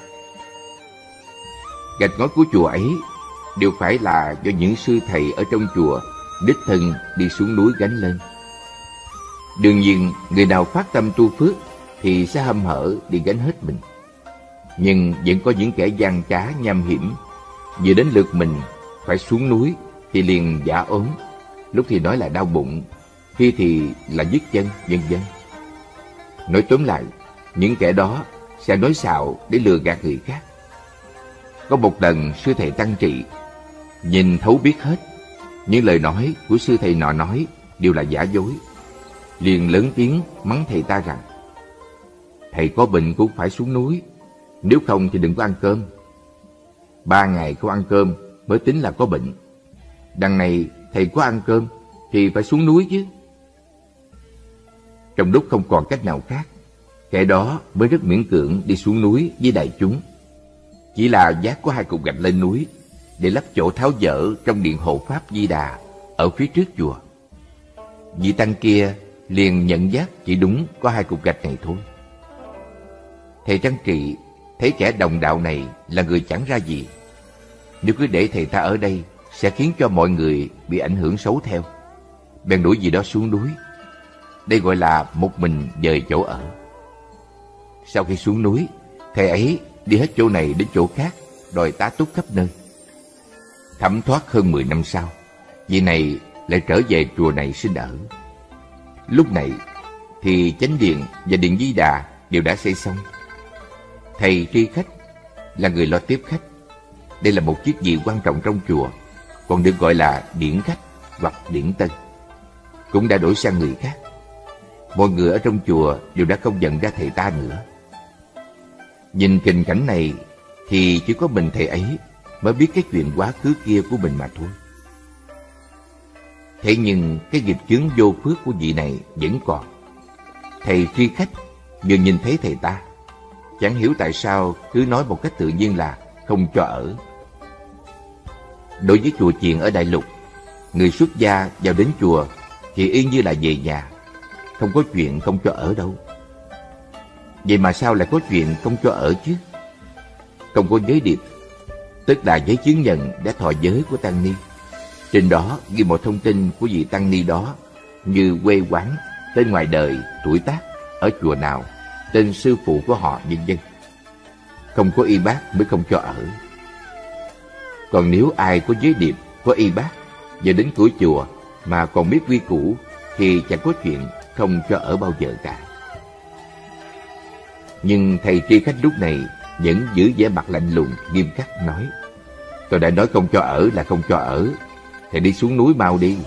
Gạch ngói của chùa ấy đều phải là do những sư thầy ở trong chùa đích thân đi xuống núi gánh lên. Đương nhiên, người nào phát tâm tu phước thì sẽ hăm hở đi gánh hết mình. Nhưng vẫn có những kẻ gian trá nham hiểm, vừa đến lượt mình phải xuống núi thì liền giả ốm, lúc thì nói là đau bụng, khi thì là nhức chân, vân vân. Nói tóm lại, những kẻ đó sẽ nói xạo để lừa gạt người khác. Có một lần sư thầy Tăng Trị nhìn thấu biết hết, những lời nói của sư thầy nọ nói đều là giả dối, liền lớn tiếng mắng thầy ta rằng: thầy có bệnh cũng phải xuống núi, nếu không thì đừng có ăn cơm. Ba ngày không ăn cơm mới tính là có bệnh. Đằng này thầy có ăn cơm thì phải xuống núi chứ. Trong lúc không còn cách nào khác, kẻ đó mới rất miễn cưỡng đi xuống núi với đại chúng. Chỉ là vác có hai cục gạch lên núi để lắp chỗ tháo dỡ trong điện hộ pháp Di Đà ở phía trước chùa. Vị tăng kia liền nhận giác chỉ đúng có hai cục gạch này thôi. Thầy Tăng Trị thấy kẻ đồng đạo này là người chẳng ra gì. Nếu cứ để thầy ta ở đây sẽ khiến cho mọi người bị ảnh hưởng xấu theo. Bèn đuổi gì đó xuống núi. Đây gọi là một mình dời chỗ ở. Sau khi xuống núi, thầy ấy đi hết chỗ này đến chỗ khác, đòi tá túc khắp nơi. Thấm thoát hơn mười năm sau, vị này lại trở về chùa này sinh ở. Lúc này thì chánh điện và điện Di Đà đều đã xây xong. Thầy tri khách là người lo tiếp khách. Đây là một chức vị quan trọng trong chùa, còn được gọi là điển khách hoặc điển tân, cũng đã đổi sang người khác. Mọi người ở trong chùa đều đã không nhận ra thầy ta nữa. Nhìn tình cảnh này thì chỉ có mình thầy ấy mới biết cái chuyện quá khứ kia của mình mà thôi. Thế nhưng cái nghiệp chướng vô phước của vị này vẫn còn. Thầy tri khách vừa nhìn thấy thầy ta, chẳng hiểu tại sao cứ nói một cách tự nhiên là không cho ở. Đối với chùa chiền ở Đại Lục, người xuất gia vào đến chùa thì y như là về nhà, không có chuyện không cho ở đâu. Vậy mà sao lại có chuyện không cho ở chứ? Không có giới điệp, tức là giấy chứng nhận đã thọ giới của tăng ni. Trên đó ghi một thông tin của vị tăng ni đó, như quê quán, tên ngoài đời, tuổi tác, ở chùa nào, tên sư phụ của họ, vân vân. Không có y bác mới không cho ở. Còn nếu ai có giới điệp, có y bác và đến cửa chùa mà còn biết quy củ thì chẳng có chuyện không cho ở bao giờ cả. Nhưng thầy tri khách lúc này vẫn giữ vẻ mặt lạnh lùng, nghiêm khắc nói: tôi đã nói không cho ở là không cho ở, thầy đi xuống núi mau đi.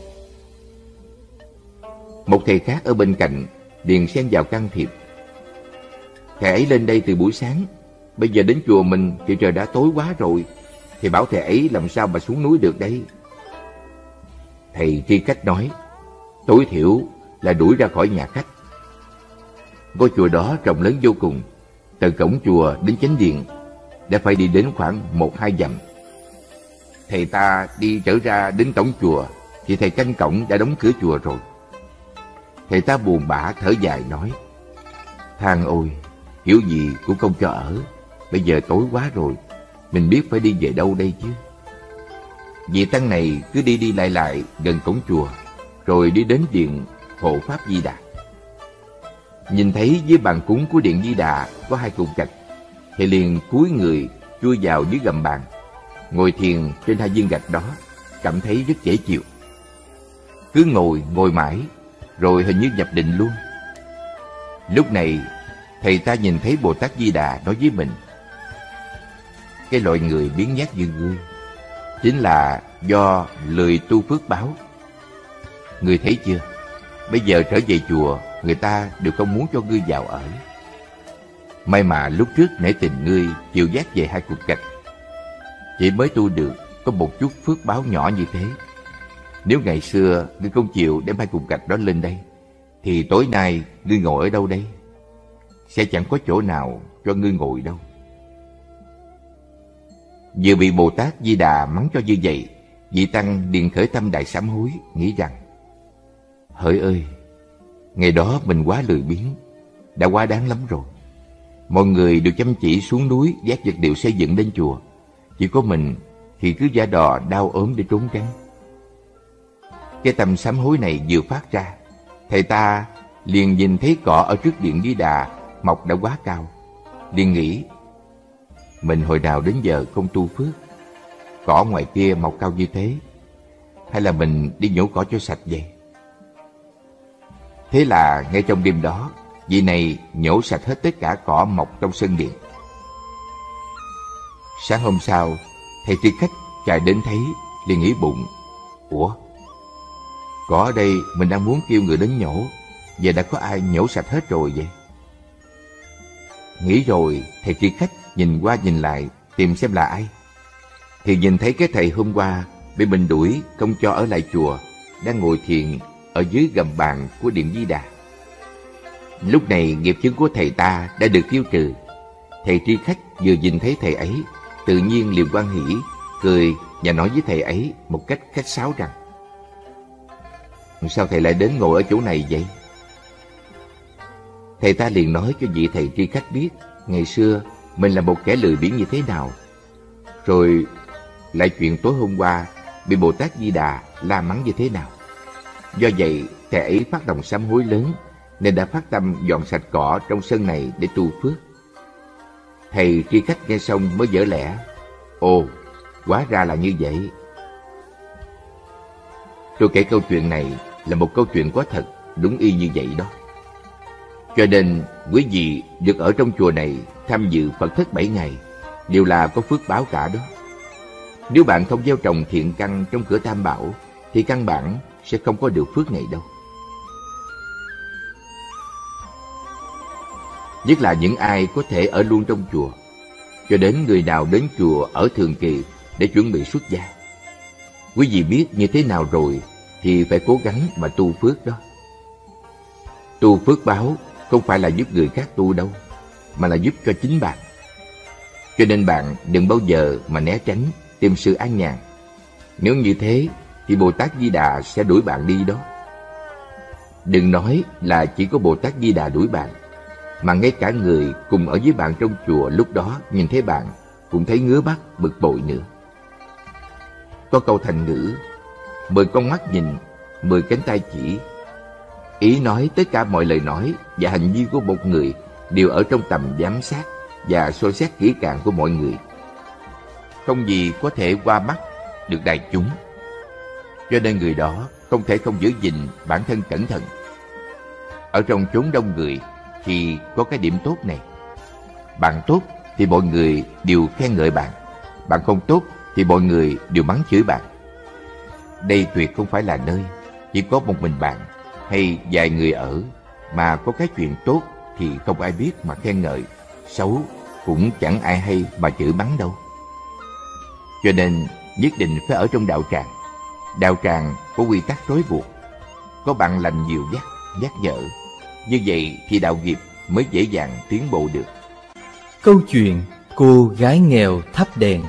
Một thầy khác ở bên cạnh liền xen vào can thiệp: thầy ấy lên đây từ buổi sáng, bây giờ đến chùa mình thì trời đã tối quá rồi, thì bảo thầy ấy làm sao mà xuống núi được đây. Thầy tri khách nói: tối thiểu là đuổi ra khỏi nhà khách. Ngôi chùa đó rộng lớn vô cùng, từ cổng chùa đến chánh điện đã phải đi đến khoảng một hai dặm. Thầy ta đi trở ra đến cổng chùa thì thầy canh cổng đã đóng cửa chùa rồi. Thầy ta buồn bã thở dài nói: than ôi, hiểu gì cũng không cho ở, bây giờ tối quá rồi, mình biết phải đi về đâu đây chứ. Vị tăng này cứ đi đi lại lại gần cổng chùa, rồi đi đến điện hộ pháp Di Đà. Nhìn thấy dưới bàn cúng của điện Di Đà có hai cục gạch, thì liền cúi người chui vào dưới gầm bàn, ngồi thiền trên hai viên gạch đó, cảm thấy rất dễ chịu. Cứ ngồi ngồi mãi, rồi hình như nhập định luôn. Lúc này thầy ta nhìn thấy Bồ Tát Di Đà nói với mình: cái loại người biếng nhác như ngươi chính là do lười tu phước báo. Ngươi thấy chưa, bây giờ trở về chùa người ta đều không muốn cho ngươi vào ở. May mà lúc trước nể tình ngươi chịu vác về hai cục gạch, chỉ mới tu được có một chút phước báo nhỏ như thế. Nếu ngày xưa ngươi không chịu đem hai cục gạch đó lên đây, thì tối nay ngươi ngồi ở đâu đây? Sẽ chẳng có chỗ nào cho ngươi ngồi đâu. Vừa bị Bồ Tát Di Đà mắng cho như vậy, vị tăng liền khởi tâm đại sám hối, nghĩ rằng: hỡi ơi, ngày đó mình quá lười biếng, đã quá đáng lắm rồi. Mọi người đều chăm chỉ xuống núi vác vật liệu xây dựng lên chùa, chỉ có mình thì cứ giả đò đau ốm để trốn tránh. Cái tâm sám hối này vừa phát ra, thầy ta liền nhìn thấy cỏ ở trước điện Di Đà mọc đã quá cao, liền nghĩ: mình hồi nào đến giờ không tu phước, cỏ ngoài kia mọc cao như thế, hay là mình đi nhổ cỏ cho sạch vậy? Thế là ngay trong đêm đó, vị này nhổ sạch hết tất cả cỏ mọc trong sân điện. Sáng hôm sau, thầy tri khách chạy đến thấy, liền nghĩ bụng: ủa, cỏ ở đây mình đang muốn kêu người đến nhổ, giờ đã có ai nhổ sạch hết rồi vậy? Nghĩ rồi, thầy tri khách nhìn qua nhìn lại tìm xem là ai, thì nhìn thấy cái thầy hôm qua bị mình đuổi không cho ở lại chùa đang ngồi thiền ở dưới gầm bàn của điện Di Đà. Lúc này nghiệp chướng của thầy ta đã được tiêu trừ. Thầy tri khách vừa nhìn thấy thầy ấy, tự nhiên liền hoan hỉ, cười và nói với thầy ấy một cách khách sáo rằng: sao thầy lại đến ngồi ở chỗ này vậy? Thầy ta liền nói cho vị thầy tri khách biết ngày xưa mình là một kẻ lười biếng như thế nào, rồi lại chuyện tối hôm qua bị Bồ Tát Di Đà la mắng như thế nào. Do vậy thầy ấy phát lòng sám hối lớn, nên đã phát tâm dọn sạch cỏ trong sân này để tu phước. Thầy tri khách nghe xong mới vỡ lẽ: ồ, hóa ra là như vậy. Tôi kể câu chuyện này là một câu chuyện có thật, đúng y như vậy đó. Cho nên quý vị được ở trong chùa này tham dự Phật thất bảy ngày đều là có phước báo cả đó. Nếu bạn không gieo trồng thiện căn trong cửa Tam Bảo thì căn bản sẽ không có được phước này đâu. Nhất là những ai có thể ở luôn trong chùa, cho đến người nào đến chùa ở thường kỳ để chuẩn bị xuất gia. Quý vị biết như thế nào rồi thì phải cố gắng mà tu phước đó. Tu phước báo không phải là giúp người khác tu đâu, mà là giúp cho chính bạn. Cho nên bạn đừng bao giờ mà né tránh tìm sự an nhàn. Nếu như thế thì Bồ Tát Di Đà sẽ đuổi bạn đi đó. Đừng nói là chỉ có Bồ Tát Di Đà đuổi bạn, mà ngay cả người cùng ở với bạn trong chùa lúc đó nhìn thấy bạn cũng thấy ngứa mắt bực bội nữa. Có câu thành ngữ: mười con mắt nhìn, mười cánh tay chỉ. Ý nói tất cả mọi lời nói và hành vi của một người đều ở trong tầm giám sát và soi xét kỹ càng của mọi người, không gì có thể qua mắt được đại chúng. Cho nên người đó không thể không giữ gìn bản thân cẩn thận. Ở trong chốn đông người thì có cái điểm tốt này: bạn tốt thì mọi người đều khen ngợi bạn, bạn không tốt thì mọi người đều mắng chửi bạn. Đây tuyệt không phải là nơi chỉ có một mình bạn hay vài người ở, mà có cái chuyện tốt thì không ai biết mà khen ngợi, xấu cũng chẳng ai hay mà chửi mắng đâu. Cho nên nhất định phải ở trong đạo tràng. Đạo tràng có quy tắc trói buộc, có bạn lành dìu dắt, nhắc nhở. Như vậy thì đạo nghiệp mới dễ dàng tiến bộ được. Câu chuyện cô gái nghèo thắp đèn.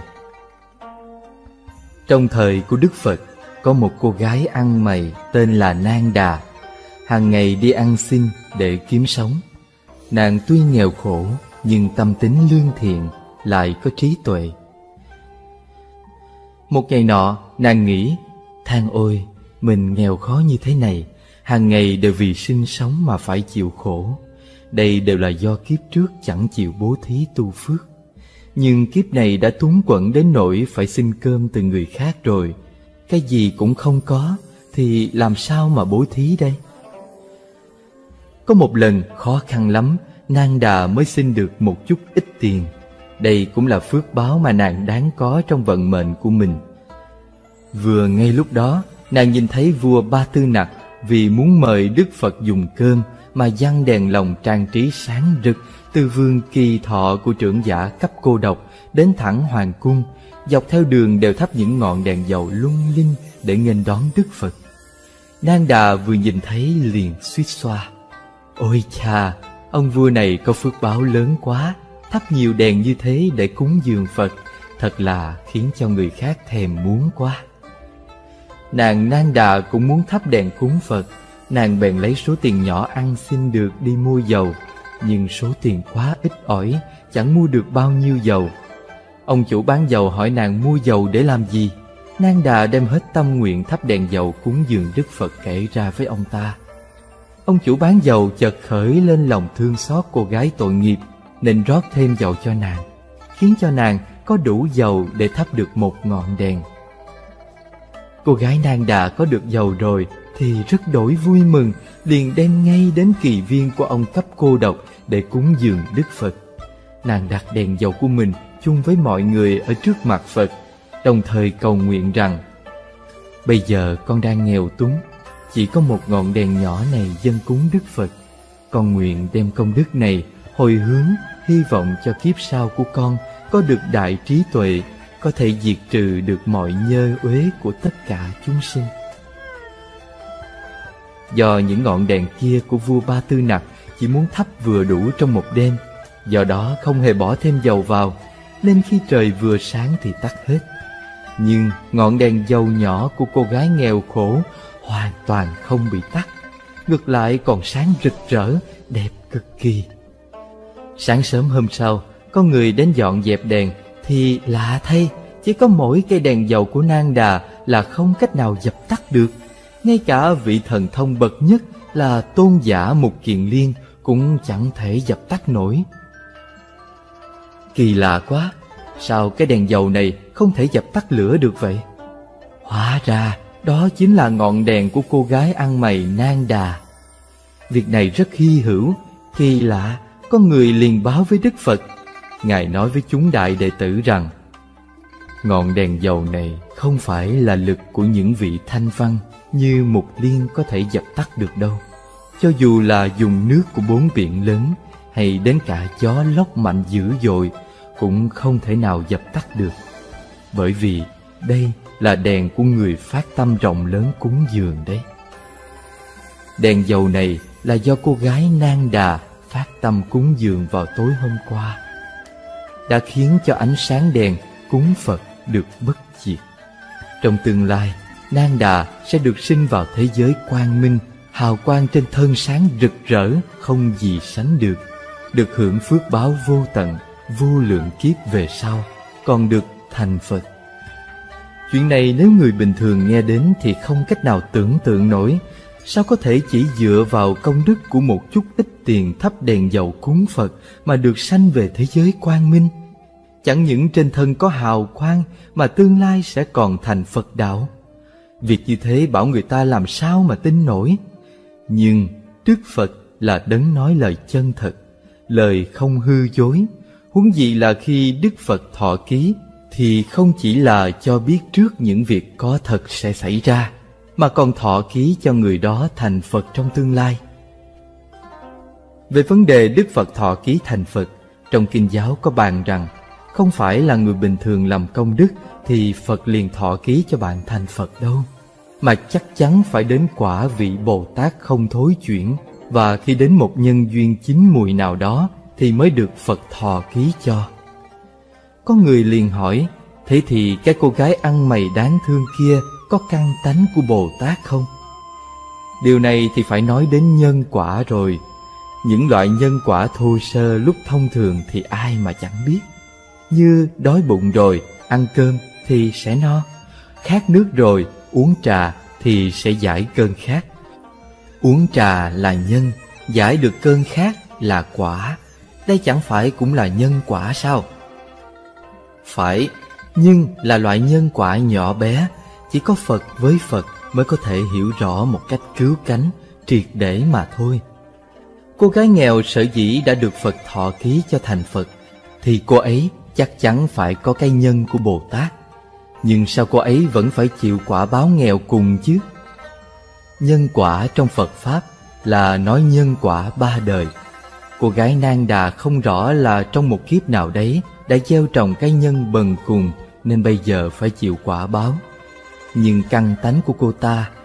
Trong thời của Đức Phật, có một cô gái ăn mày tên là Nang Đà, hàng ngày đi ăn xin để kiếm sống. Nàng tuy nghèo khổ nhưng tâm tính lương thiện, lại có trí tuệ. Một ngày nọ, nàng nghĩ: than ôi, mình nghèo khó như thế này, hàng ngày đều vì sinh sống mà phải chịu khổ. Đây đều là do kiếp trước chẳng chịu bố thí tu phước. Nhưng kiếp này đã túng quẫn đến nỗi phải xin cơm từ người khác rồi. Cái gì cũng không có thì làm sao mà bố thí đây? Có một lần khó khăn lắm, Nang Đà mới xin được một chút ít tiền. Đây cũng là phước báo mà nàng đáng có trong vận mệnh của mình. Vừa ngay lúc đó, nàng nhìn thấy vua Ba Tư Nặc vì muốn mời Đức Phật dùng cơm mà giăng đèn lồng trang trí sáng rực từ vườn Kỳ Thọ của trưởng giả cấp cô độc đến thẳng hoàng cung. Dọc theo đường đều thắp những ngọn đèn dầu lung linh để nghênh đón Đức Phật. Nang Đà vừa nhìn thấy liền suýt xoa. Ôi cha, ông vua này có phước báo lớn quá, thắp nhiều đèn như thế để cúng dường Phật, thật là khiến cho người khác thèm muốn quá. Nàng Nang Đà cũng muốn thắp đèn cúng Phật. Nàng bèn lấy số tiền nhỏ ăn xin được đi mua dầu, nhưng số tiền quá ít ỏi, chẳng mua được bao nhiêu dầu. Ông chủ bán dầu hỏi nàng mua dầu để làm gì. Nang Đà đem hết tâm nguyện thắp đèn dầu cúng dường Đức Phật kể ra với ông ta. Ông chủ bán dầu chợt khởi lên lòng thương xót cô gái tội nghiệp, nên rót thêm dầu cho nàng, khiến cho nàng có đủ dầu để thắp được một ngọn đèn. Cô gái Nang Đà có được dầu rồi thì rất đổi vui mừng, liền đem ngay đến kỳ viên của ông cấp cô độc để cúng dường Đức Phật. Nàng đặt đèn dầu của mình chung với mọi người ở trước mặt Phật, đồng thời cầu nguyện rằng: bây giờ con đang nghèo túng, chỉ có một ngọn đèn nhỏ này dâng cúng Đức Phật. Con nguyện đem công đức này hồi hướng, hy vọng cho kiếp sau của con có được đại trí tuệ, có thể diệt trừ được mọi nhơ uế của tất cả chúng sinh. Do những ngọn đèn kia của vua Ba Tư Nặc chỉ muốn thắp vừa đủ trong một đêm, do đó không hề bỏ thêm dầu vào, nên khi trời vừa sáng thì tắt hết. Nhưng ngọn đèn dầu nhỏ của cô gái nghèo khổ hoàn toàn không bị tắt, ngược lại còn sáng rực rỡ, đẹp cực kỳ. Sáng sớm hôm sau, có người đến dọn dẹp đèn, thì lạ thay, chỉ có mỗi cây đèn dầu của Nang Đà là không cách nào dập tắt được. Ngay cả vị thần thông bậc nhất là tôn giả Mục Kiền Liên cũng chẳng thể dập tắt nổi. Kỳ lạ quá, sao cái đèn dầu này không thể dập tắt lửa được vậy? Hóa ra đó chính là ngọn đèn của cô gái ăn mày Nang Đà. Việc này rất hy hữu, kỳ lạ. Có người liền báo với Đức Phật. Ngài nói với chúng đại đệ tử rằng: ngọn đèn dầu này không phải là lực của những vị thanh văn như Mục Liên có thể dập tắt được đâu. Cho dù là dùng nước của bốn biển lớn, hay đến cả gió lốc mạnh dữ dội, cũng không thể nào dập tắt được. Bởi vì đây là đèn của người phát tâm rộng lớn cúng dường đấy. Đèn dầu này là do cô gái Nang Đà phát tâm cúng dường vào tối hôm qua, đã khiến cho ánh sáng đèn cúng Phật được bất diệt. Trong tương lai, Nang Đà sẽ được sinh vào thế giới quang minh, hào quang trên thân sáng rực rỡ không gì sánh được, được hưởng phước báo vô tận, vô lượng kiếp về sau, còn được thành Phật. Chuyện này nếu người bình thường nghe đến thì không cách nào tưởng tượng nổi. Sao có thể chỉ dựa vào công đức của một chút ít tiền thắp đèn dầu cúng Phật mà được sanh về thế giới quang minh? Chẳng những trên thân có hào quang mà tương lai sẽ còn thành Phật đạo. Việc như thế bảo người ta làm sao mà tin nổi. Nhưng Đức Phật là đấng nói lời chân thật, lời không hư dối. Huống gì là khi Đức Phật thọ ký thì không chỉ là cho biết trước những việc có thật sẽ xảy ra, mà còn thọ ký cho người đó thành Phật trong tương lai. Về vấn đề Đức Phật thọ ký thành Phật, trong Kinh giáo có bàn rằng không phải là người bình thường làm công đức thì Phật liền thọ ký cho bạn thành Phật đâu, mà chắc chắn phải đến quả vị Bồ Tát không thối chuyển, và khi đến một nhân duyên chín mùi nào đó thì mới được Phật thọ ký cho. Có người liền hỏi: thế thì cái cô gái ăn mày đáng thương kia có căn tánh của Bồ Tát không? Điều này thì phải nói đến nhân quả rồi. Những loại nhân quả thô sơ lúc thông thường thì ai mà chẳng biết. Như đói bụng rồi, ăn cơm thì sẽ no. Khát nước rồi, uống trà thì sẽ giải cơn khát. Uống trà là nhân, giải được cơn khát là quả. Đây chẳng phải cũng là nhân quả sao? Phải, nhưng là loại nhân quả nhỏ bé. Chỉ có Phật với Phật mới có thể hiểu rõ một cách cứu cánh, triệt để mà thôi. Cô gái nghèo sở dĩ đã được Phật thọ ký cho thành Phật, thì cô ấy chắc chắn phải có cái nhân của Bồ Tát. Nhưng sao cô ấy vẫn phải chịu quả báo nghèo cùng chứ? Nhân quả trong Phật Pháp là nói nhân quả ba đời. Cô gái Nang Đà không rõ là trong một kiếp nào đấy đã gieo trồng cái nhân bần cùng, nên bây giờ phải chịu quả báo. Nhưng căn tánh của cô ta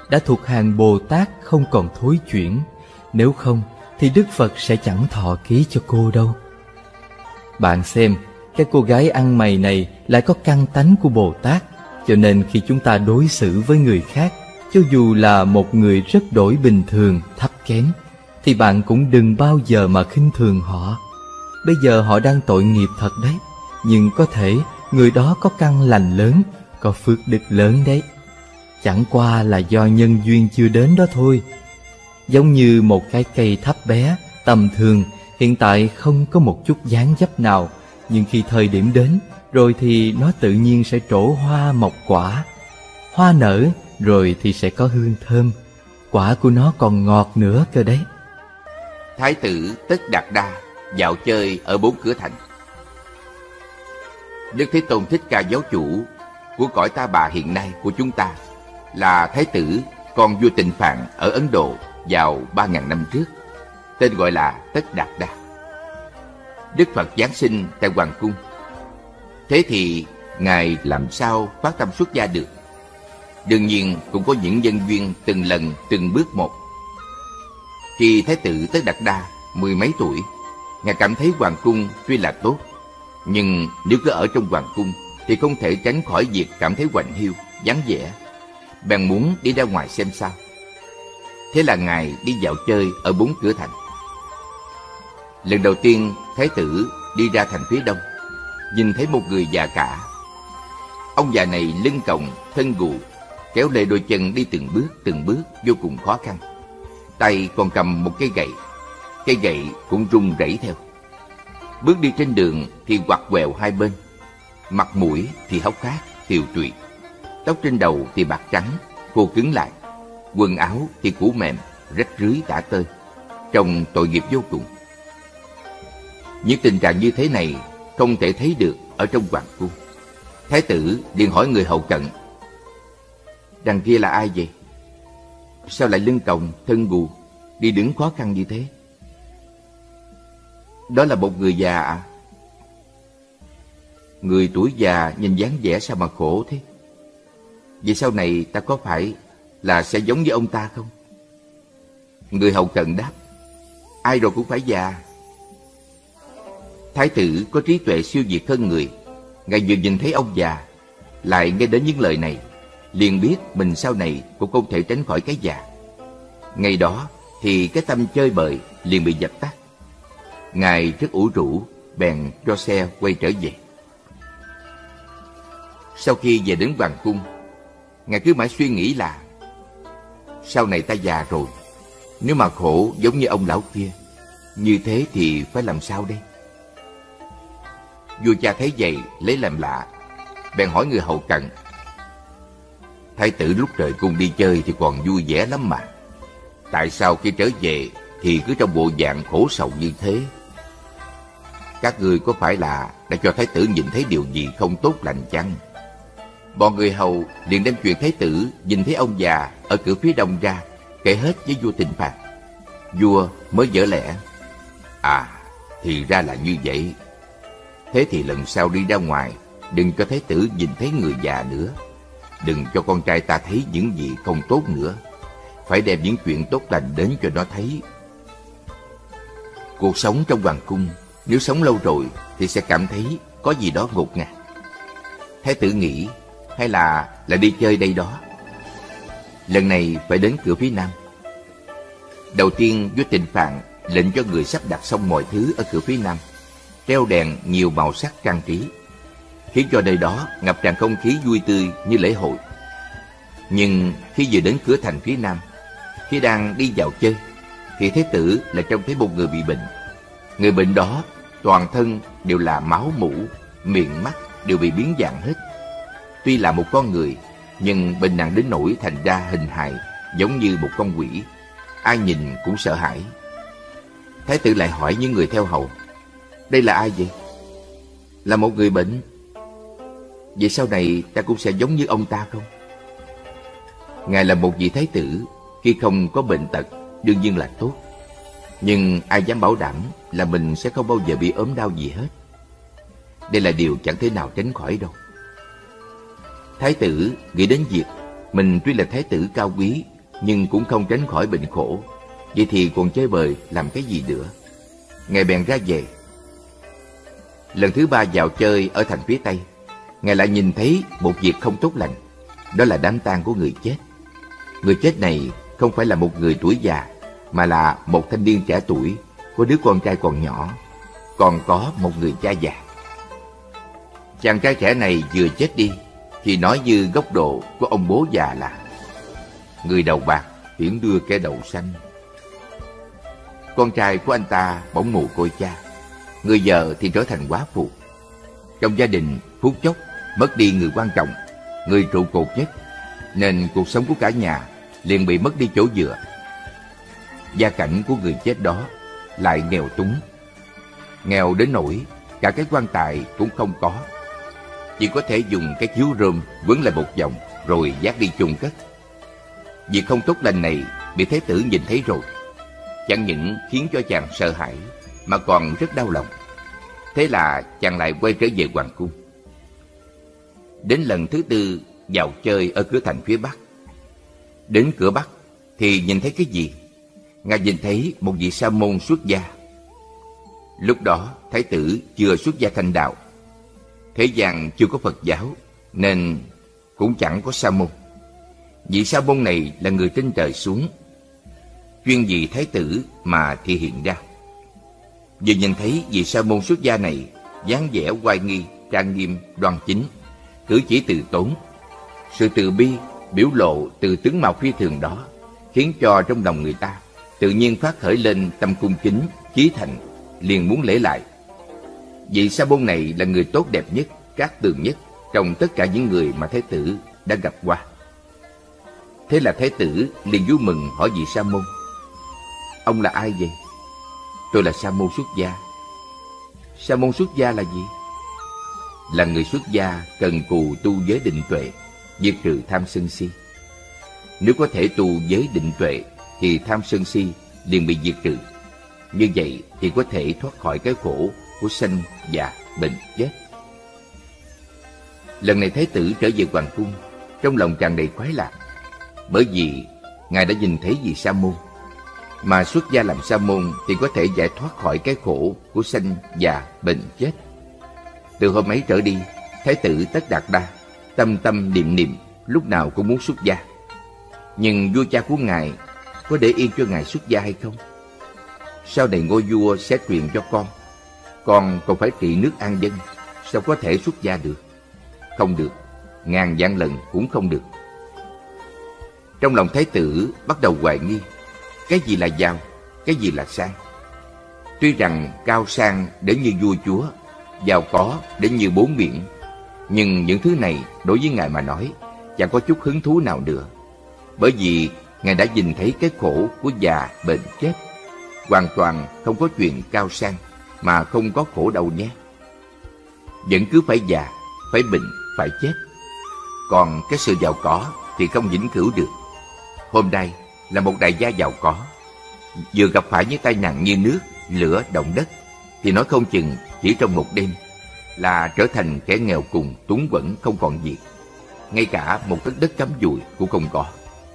đã thuộc hàng Bồ Tát không còn thối chuyển. Nếu không thì Đức Phật sẽ chẳng thọ ký cho cô đâu. Bạn xem, cái cô gái ăn mày này lại có căn tánh của Bồ Tát. Cho nên khi chúng ta đối xử với người khác, cho dù là một người rất đổi bình thường, thấp kém, thì bạn cũng đừng bao giờ mà khinh thường họ. Bây giờ họ đang tội nghiệp thật đấy, nhưng có thể người đó có căn lành lớn, có phước đức lớn đấy. Chẳng qua là do nhân duyên chưa đến đó thôi. Giống như một cái cây thấp bé, tầm thường, hiện tại không có một chút dáng dấp nào, nhưng khi thời điểm đến, rồi thì nó tự nhiên sẽ trổ hoa mọc quả. Hoa nở, rồi thì sẽ có hương thơm. Quả của nó còn ngọt nữa cơ đấy. Thái tử Tất Đạt Đa dạo chơi ở bốn cửa thành. Đức Thế Tôn Thích Ca Giáo Chủ của cõi Ta Bà hiện nay của chúng ta là Thái tử con vua Tịnh Phạn ở Ấn Độ vào ba ngàn năm trước, tên gọi là Tất Đạt Đa. Đức Phật giáng sinh tại Hoàng cung. Thế thì Ngài làm sao phát tâm xuất gia được? Đương nhiên cũng có những nhân duyên từng lần từng bước một. Khi Thái tử Tất Đạt Đa mười mấy tuổi, Ngài cảm thấy hoàng cung tuy là tốt, nhưng nếu cứ ở trong hoàng cung thì không thể tránh khỏi việc cảm thấy quạnh hiu, vắng vẻ. Bèn muốn đi ra ngoài xem sao. Thế là Ngài đi dạo chơi ở bốn cửa thành. Lần đầu tiên Thái tử đi ra thành phía đông, nhìn thấy một người già cả. Ông già này lưng còng, thân gù, kéo lê đôi chân đi từng bước từng bước vô cùng khó khăn. Tay còn cầm một cây gậy, cây gậy cũng rung rẩy theo. Bước đi trên đường thì quặt quẹo hai bên, mặt mũi thì hốc hác, tiều tụy, tóc trên đầu thì bạc trắng, khô cứng lại, quần áo thì cũ mềm, rách rưới tả tơi, trông tội nghiệp vô cùng. Những tình trạng như thế này không thể thấy được ở trong hoàng cung. Thái tử liền hỏi người hầu cận: đằng kia là ai vậy? Sao lại lưng còng, thân gù, đi đứng khó khăn như thế? Đó là một người già ạ. À? Người tuổi già nhìn dáng vẻ sao mà khổ thế? Vậy sau này ta có phải là sẽ giống như ông ta không? Người hầu cận đáp: ai rồi cũng phải già. Thái tử có trí tuệ siêu việt hơn người. Ngài vừa nhìn thấy ông già, lại nghe đến những lời này, liền biết mình sau này cũng không thể tránh khỏi cái già. Ngày đó thì cái tâm chơi bời liền bị dập tắt. Ngài rất ủ rũ, bèn cho xe quay trở về. Sau khi về đến hoàng cung, Ngài cứ mãi suy nghĩ là sau này ta già rồi, nếu mà khổ giống như ông lão kia, như thế thì phải làm sao đây? Vua cha thấy vậy lấy làm lạ, bèn hỏi người hầu cận: thái tử lúc rời cung đi chơi thì còn vui vẻ lắm mà, tại sao khi trở về thì cứ trong bộ dạng khổ sầu như thế? Các ngươi có phải là đã cho thái tử nhìn thấy điều gì không tốt lành chăng? Bọn người hầu liền đem chuyện thái tử nhìn thấy ông già ở cửa phía đông ra kể hết với vua Tịnh Phạn. Vua mới vỡ lẽ: à, thì ra là như vậy. Thế thì lần sau đi ra ngoài, đừng cho thái tử nhìn thấy người già nữa. Đừng cho con trai ta thấy những gì không tốt nữa. Phải đem những chuyện tốt lành đến cho nó thấy. Cuộc sống trong hoàng cung, nếu sống lâu rồi thì sẽ cảm thấy có gì đó ngột ngạt. Thái tử nghĩ hay là là đi chơi đây đó. Lần này phải đến cửa phía nam. Đầu tiên vua Tịnh Phạn lệnh cho người sắp đặt xong mọi thứ ở cửa phía nam, treo đèn nhiều màu sắc trang trí, khiến cho nơi đó ngập tràn không khí vui tươi như lễ hội. Nhưng khi vừa đến cửa thành phía nam, khi đang đi vào chơi, thì thái tử lại trông thấy một người bị bệnh. Người bệnh đó toàn thân đều là máu mủ, miệng mắt đều bị biến dạng hết. Tuy là một con người, nhưng bệnh nặng đến nỗi thành ra hình hài giống như một con quỷ, ai nhìn cũng sợ hãi. Thái tử lại hỏi những người theo hầu: đây là ai vậy? Là một người bệnh. Vậy sau này ta cũng sẽ giống như ông ta không? Ngài là một vị thái tử, khi không có bệnh tật đương nhiên là tốt, nhưng ai dám bảo đảm là mình sẽ không bao giờ bị ốm đau gì hết. Đây là điều chẳng thể nào tránh khỏi đâu. Thái tử nghĩ đến việc mình tuy là thái tử cao quý, nhưng cũng không tránh khỏi bệnh khổ. Vậy thì còn chơi bời làm cái gì nữa? Ngài bèn ra về. Lần thứ ba vào chơi ở thành phía Tây, Ngài lại nhìn thấy một việc không tốt lành. Đó là đám tang của người chết. Người chết này không phải là một người tuổi già, mà là một thanh niên trẻ tuổi, có đứa con trai còn nhỏ, còn có một người cha già. Chàng trai trẻ này vừa chết đi thì nói như góc độ của ông bố già là: người đầu bạc tiễn đưa kẻ đầu xanh. Con trai của anh ta bỗng mồ côi cha, người vợ thì trở thành quá phụ. Trong gia đình phút chốc mất đi người quan trọng, người trụ cột nhất, nên cuộc sống của cả nhà liền bị mất đi chỗ dựa. Gia cảnh của người chết đó lại nghèo túng, nghèo đến nỗi cả cái quan tài cũng không có, chỉ có thể dùng cái chiếu rơm quấn lại một vòng rồi vác đi chôn cất. Việc không tốt lành này bị Thái tử nhìn thấy rồi, chẳng những khiến cho chàng sợ hãi mà còn rất đau lòng. Thế là chàng lại quay trở về hoàng cung. Đến lần thứ tư vào chơi ở cửa thành phía Bắc. Đến cửa Bắc thì nhìn thấy cái gì? Ngài nhìn thấy một vị sa môn xuất gia. Lúc đó Thái tử chưa xuất gia thành đạo. Thế gian chưa có Phật giáo nên cũng chẳng có sa môn. Vị sa môn này là người trên trời xuống, chuyên vì Thái tử mà thị hiện ra. Vừa nhìn thấy vị sa môn xuất gia này dáng vẻ oai nghi, trang nghiêm, đoan chính, cử chỉ từ tốn, sự từ bi biểu lộ từ tướng mạo phi thường đó khiến cho trong lòng người ta tự nhiên phát khởi lên tâm cung kính, chí thành, liền muốn lễ lại. Vị sa môn này là người tốt đẹp nhất, cát tường nhất trong tất cả những người mà Thái tử đã gặp qua. Thế là Thái tử liền vui mừng hỏi vị sa môn: ông là ai vậy? Tôi là sa môn xuất gia. Sa môn xuất gia là gì? Là người xuất gia cần cù tu giới định tuệ, diệt trừ tham sân si. Nếu có thể tu giới định tuệ thì tham sân si liền bị diệt trừ. Như vậy thì có thể thoát khỏi cái khổ của sanh, già, bệnh, chết. Lần này Thái tử trở về hoàng cung, trong lòng tràn đầy khoái lạc, bởi vì ngài đã nhìn thấy vị sa môn. Mà xuất gia làm sa môn thì có thể giải thoát khỏi cái khổ của sanh, già, bệnh, chết. Từ hôm ấy trở đi, Thái tử Tất Đạt Đa tâm tâm niệm niệm lúc nào cũng muốn xuất gia. Nhưng vua cha của ngài có để yên cho ngài xuất gia hay không? Sau này ngôi vua sẽ truyền cho con, con còn phải trị nước an dân, sao có thể xuất gia được? Không được, ngàn vạn lần cũng không được. Trong lòng Thái tử bắt đầu hoài nghi, cái gì là giàu, cái gì là sang. Tuy rằng cao sang đến như vua chúa, giàu có đến như bốn miệng, nhưng những thứ này đối với ngài mà nói chẳng có chút hứng thú nào nữa. Bởi vì ngài đã nhìn thấy cái khổ của già, bệnh, chết. Hoàn toàn không có chuyện cao sang mà không có khổ đâu nhé. Vẫn cứ phải già, phải bệnh, phải chết. Còn cái sự giàu có thì không vĩnh cửu được. Hôm nay là một đại gia giàu có, vừa gặp phải những tai nạn như nước, lửa, động đất, thì nói không chừng chỉ trong một đêm là trở thành kẻ nghèo cùng, túng quẫn không còn gì. Ngay cả một tấc đất cắm dùi cũng không có.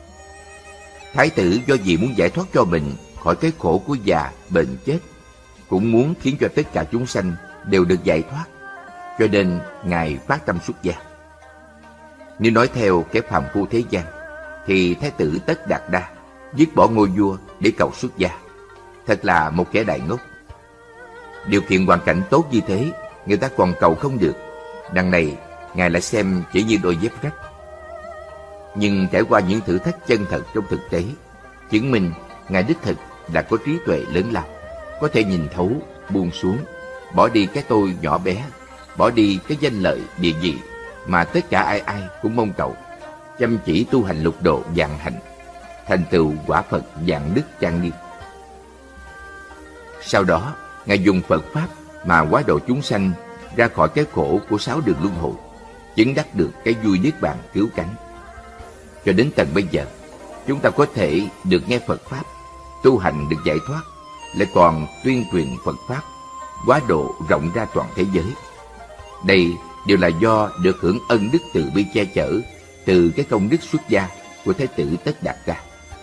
Thái tử do vì muốn giải thoát cho mình khỏi cái khổ của già, bệnh, chết, cũng muốn khiến cho tất cả chúng sanh đều được giải thoát, cho nên ngài phát tâm xuất gia. Nếu nói theo cái phàm phu thế gian thì Thái tử Tất Đạt Đa dứt bỏ ngôi vua để cầu xuất gia, thật là một kẻ đại ngốc. Điều kiện hoàn cảnh tốt như thế, người ta còn cầu không được, đằng này ngài lại xem chỉ như đôi dép rách. Nhưng trải qua những thử thách chân thật trong thực tế, chứng minh ngài đích thực là có trí tuệ lớn lao, có thể nhìn thấu, buông xuống, bỏ đi cái tôi nhỏ bé, bỏ đi cái danh lợi địa vị mà tất cả ai ai cũng mong cầu, chăm chỉ tu hành lục độ vạn hạnh, thành tựu quả Phật vạn đức trang nghiêm. Sau đó ngài dùng Phật pháp mà hóa độ chúng sanh ra khỏi cái khổ của sáu đường luân hồi, chứng đắc được cái vui niết bàn cứu cánh. Cho đến tận bây giờ, chúng ta có thể được nghe Phật pháp, tu hành được giải thoát, lại còn tuyên truyền Phật pháp, hóa độ rộng ra toàn thế giới. Đây đều là do được hưởng ân đức từ bi che chở từ cái công đức xuất gia của Thái tử Tất Đạt Đa.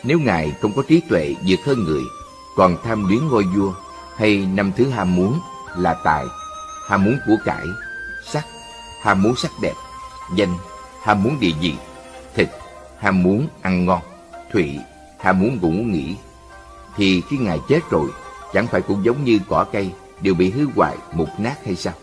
Nếu Ngài không có trí tuệ vượt hơn người, còn tham luyến ngôi vua, hay năm thứ ham muốn là tài, ham muốn của cải, sắc, ham muốn sắc đẹp, danh, ham muốn địa vị, thịt, ham muốn ăn ngon, thụy, ham muốn ngủ nghỉ, thì khi Ngài chết rồi, chẳng phải cũng giống như cỏ cây đều bị hư hoại, mục nát hay sao?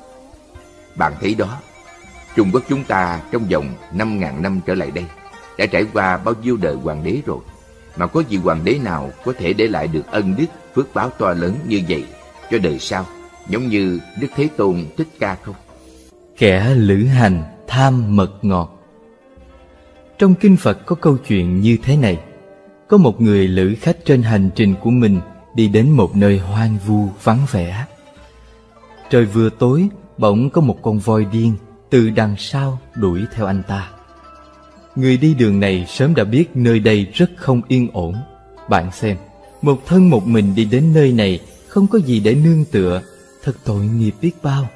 Bạn thấy đó, Trung Quốc chúng ta trong vòng năm ngàn năm trở lại đây đã trải qua bao nhiêu đời hoàng đế rồi, mà có vị hoàng đế nào có thể để lại được ân đức phước báo to lớn như vậy cho đời sau, giống như Đức Thế Tôn Thích Ca không? Kẻ lữ hành tham mật ngọt. Trong kinh Phật có câu chuyện như thế này. Có một người lữ khách trên hành trình của mình đi đến một nơi hoang vu vắng vẻ. Trời vừa tối, bỗng có một con voi điên từ đằng sau đuổi theo anh ta. Người đi đường này sớm đã biết nơi đây rất không yên ổn. Bạn xem, một thân một mình đi đến nơi này, không có gì để nương tựa, thật tội nghiệp biết bao.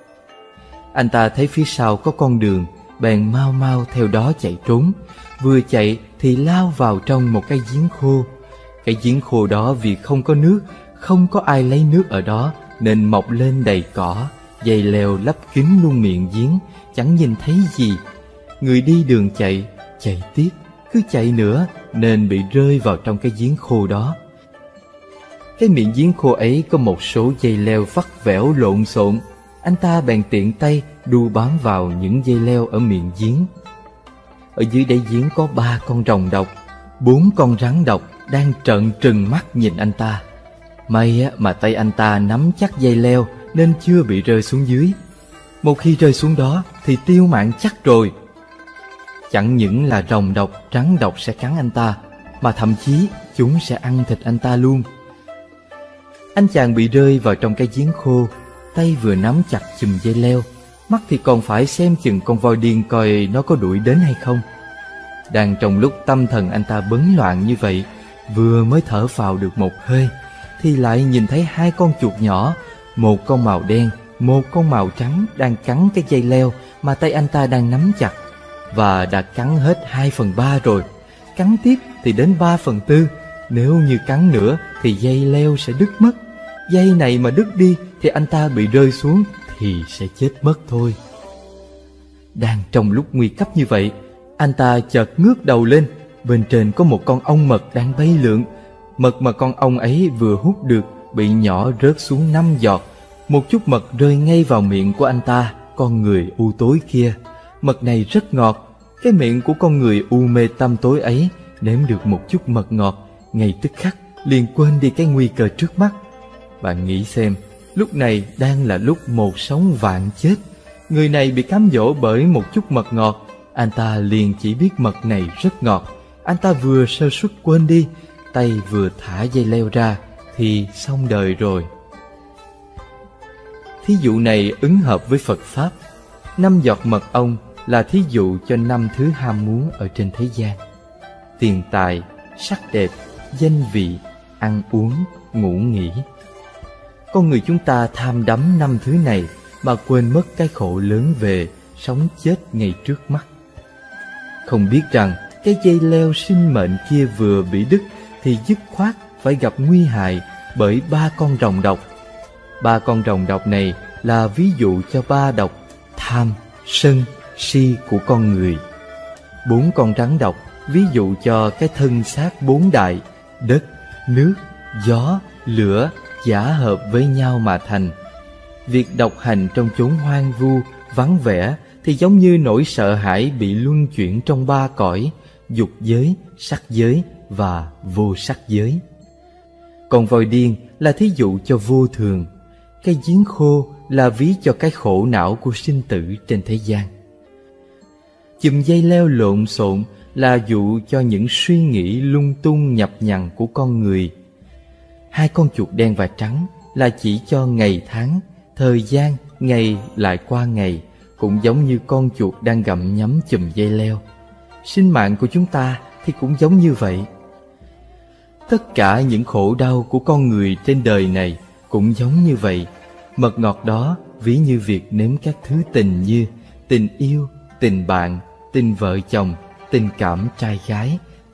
Anh ta thấy phía sau có con đường, bèn mau mau theo đó chạy trốn. Vừa chạy thì lao vào trong một cái giếng khô. Cái giếng khô đó vì không có nước, không có ai lấy nước ở đó, nên mọc lên đầy cỏ, dây leo lấp kín luôn miệng giếng, chẳng nhìn thấy gì. Người đi đường chạy, chạy tiếp, cứ chạy nữa, nên bị rơi vào trong cái giếng khô đó. Cái miệng giếng khô ấy có một số dây leo vắt vẻo lộn xộn. Anh ta bèn tiện tay đu bám vào những dây leo ở miệng giếng. Ở dưới đáy giếng có ba con rồng độc, bốn con rắn độc đang trợn trừng mắt nhìn anh ta. May mà tay anh ta nắm chắc dây leo nên chưa bị rơi xuống dưới. Một khi rơi xuống đó thì tiêu mạng chắc rồi. Chẳng những là rồng độc, rắn độc sẽ cắn anh ta, mà thậm chí chúng sẽ ăn thịt anh ta luôn. Anh chàng bị rơi vào trong cái giếng khô, tay vừa nắm chặt chùm dây leo, mắt thì còn phải xem chừng con voi điên coi nó có đuổi đến hay không. Đang trong lúc tâm thần anh ta bấn loạn như vậy, vừa mới thở phào được một hơi, thì lại nhìn thấy hai con chuột nhỏ, một con màu đen, một con màu trắng đang cắn cái dây leo mà tay anh ta đang nắm chặt, và đã cắn hết hai phần ba rồi. Cắn tiếp thì đến ba phần tư, nếu như cắn nữa thì dây leo sẽ đứt mất. Dây này mà đứt đi thì anh ta bị rơi xuống thì sẽ chết mất thôi. Đang trong lúc nguy cấp như vậy, anh ta chợt ngước đầu lên. Bên trên có một con ong mật đang bay lượn. Mật mà con ong ấy vừa hút được bị nhỏ rớt xuống năm giọt. Một chút mật rơi ngay vào miệng của anh ta, con người u tối kia. Mật này rất ngọt. Cái miệng của con người u mê tăm tối ấy nếm được một chút mật ngọt, ngay tức khắc liền quên đi cái nguy cơ trước mắt. Bạn nghĩ xem, lúc này đang là lúc một sống vạn chết. Người này bị cám dỗ bởi một chút mật ngọt, anh ta liền chỉ biết mật này rất ngọt. Anh ta vừa sơ suất quên đi, tay vừa thả dây leo ra thì xong đời rồi. Thí dụ này ứng hợp với Phật Pháp. Năm giọt mật ong là thí dụ cho năm thứ ham muốn ở trên thế gian: tiền tài, sắc đẹp, danh vị, ăn uống, ngủ nghỉ. Con người chúng ta tham đắm năm thứ này mà quên mất cái khổ lớn về sống chết ngay trước mắt. Không biết rằng cái dây leo sinh mệnh kia vừa bị đứt thì dứt khoát phải gặp nguy hại bởi ba con rồng độc. Ba con rồng độc này là ví dụ cho ba độc tham, sân, si của con người. Bốn con rắn độc ví dụ cho cái thân xác bốn đại: đất, nước, gió, lửa giả hợp với nhau mà thành. Việc độc hành trong chốn hoang vu, vắng vẻ thì giống như nỗi sợ hãi bị luân chuyển trong ba cõi: dục giới, sắc giới và vô sắc giới. Còn voi điên là thí dụ cho vô thường. Cái giếng khô là ví cho cái khổ não của sinh tử trên thế gian. Chùm dây leo lộn xộn là dụ cho những suy nghĩ lung tung nhập nhằng của con người. Hai con chuột đen và trắng là chỉ cho ngày tháng, thời gian, ngày lại qua ngày, cũng giống như con chuột đang gặm nhấm chùm dây leo. Sinh mạng của chúng ta thì cũng giống như vậy. Tất cả những khổ đau của con người trên đời này cũng giống như vậy. Mật ngọt đó ví như việc nếm các thứ tình như tình yêu, tình bạn, tình vợ chồng, tình cảm trai gái,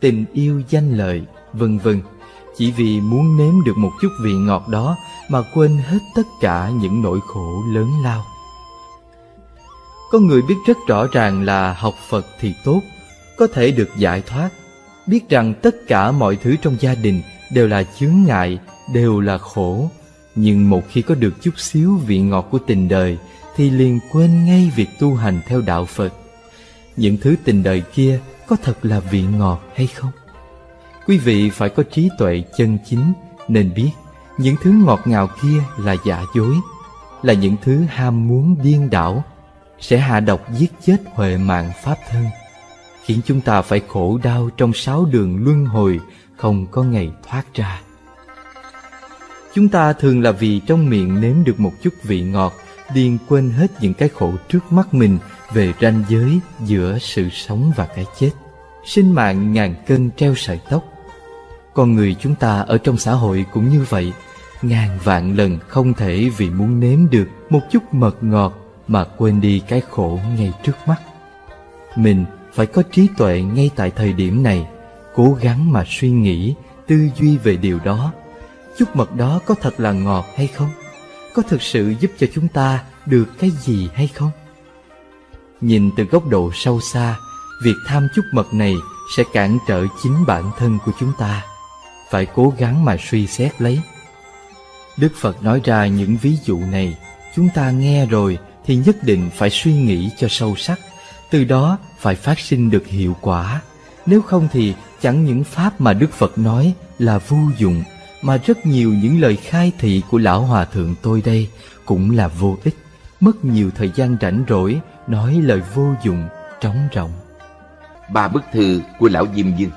tình yêu danh lợi, vân vân, chỉ vì muốn nếm được một chút vị ngọt đó mà quên hết tất cả những nỗi khổ lớn lao. Có người biết rất rõ ràng là học Phật thì tốt, có thể được giải thoát, biết rằng tất cả mọi thứ trong gia đình đều là chướng ngại, đều là khổ, nhưng một khi có được chút xíu vị ngọt của tình đời thì liền quên ngay việc tu hành theo đạo Phật. Những thứ tình đời kia có thật là vị ngọt hay không? Quý vị phải có trí tuệ chân chính nên biết những thứ ngọt ngào kia là giả dối, là những thứ ham muốn điên đảo, sẽ hạ độc giết chết huệ mạng pháp thân, khiến chúng ta phải khổ đau trong sáu đường luân hồi, không có ngày thoát ra. Chúng ta thường là vì trong miệng nếm được một chút vị ngọt, liền quên hết những cái khổ trước mắt mình về ranh giới giữa sự sống và cái chết. Sinh mạng ngàn cân treo sợi tóc. Con người chúng ta ở trong xã hội cũng như vậy, ngàn vạn lần không thể vì muốn nếm được một chút mật ngọt mà quên đi cái khổ ngay trước mắt. Mình phải có trí tuệ ngay tại thời điểm này, cố gắng mà suy nghĩ, tư duy về điều đó. Chút mật đó có thật là ngọt hay không? Có thực sự giúp cho chúng ta được cái gì hay không? Nhìn từ góc độ sâu xa, việc tham chút mật này sẽ cản trở chính bản thân của chúng ta. Phải cố gắng mà suy xét lấy. Đức Phật nói ra những ví dụ này, chúng ta nghe rồi thì nhất định phải suy nghĩ cho sâu sắc, từ đó phải phát sinh được hiệu quả. Nếu không thì chẳng những pháp mà Đức Phật nói là vô dụng, mà rất nhiều những lời khai thị của Lão Hòa Thượng tôi đây cũng là vô ích, mất nhiều thời gian rảnh rỗi nói lời vô dụng, trống rỗng. Ba bức thư của Lão Diêm Dương.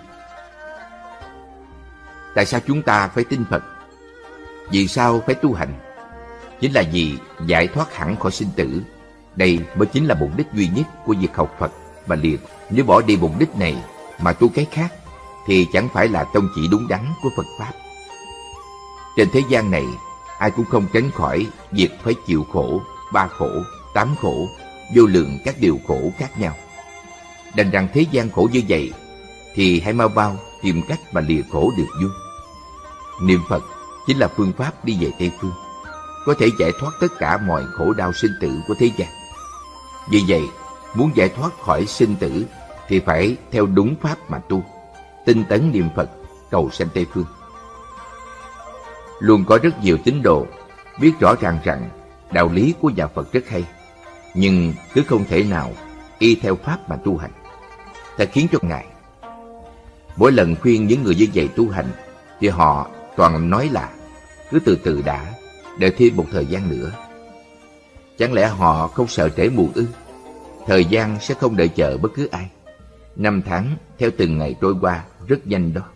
Tại sao chúng ta phải tin Phật? Vì sao phải tu hành? Chính là vì giải thoát hẳn khỏi sinh tử. Đây mới chính là mục đích duy nhất của việc học Phật và lìa. Nếu bỏ đi mục đích này mà tu cái khác thì chẳng phải là tông chỉ đúng đắn của Phật Pháp. Trên thế gian này, ai cũng không tránh khỏi việc phải chịu khổ, ba khổ, tám khổ, vô lượng các điều khổ khác nhau. Đành rằng thế gian khổ như vậy thì hãy mau mau tìm cách mà lìa khổ được vui. Niệm Phật chính là phương pháp đi về Tây Phương, có thể giải thoát tất cả mọi khổ đau sinh tử của thế gian. Vì vậy, muốn giải thoát khỏi sinh tử thì phải theo đúng pháp mà tu, tinh tấn niệm Phật, cầu sanh Tây Phương. Luôn có rất nhiều tín đồ biết rõ ràng rằng đạo lý của nhà Phật rất hay, nhưng cứ không thể nào y theo pháp mà tu hành, thật khiến cho ngại. Mỗi lần khuyên những người như vậy tu hành thì họ toàn nói là cứ từ từ đã, đợi thêm một thời gian nữa. Chẳng lẽ họ không sợ trễ muộn ư? Thời gian sẽ không đợi chờ bất cứ ai. Năm tháng theo từng ngày trôi qua rất nhanh đó.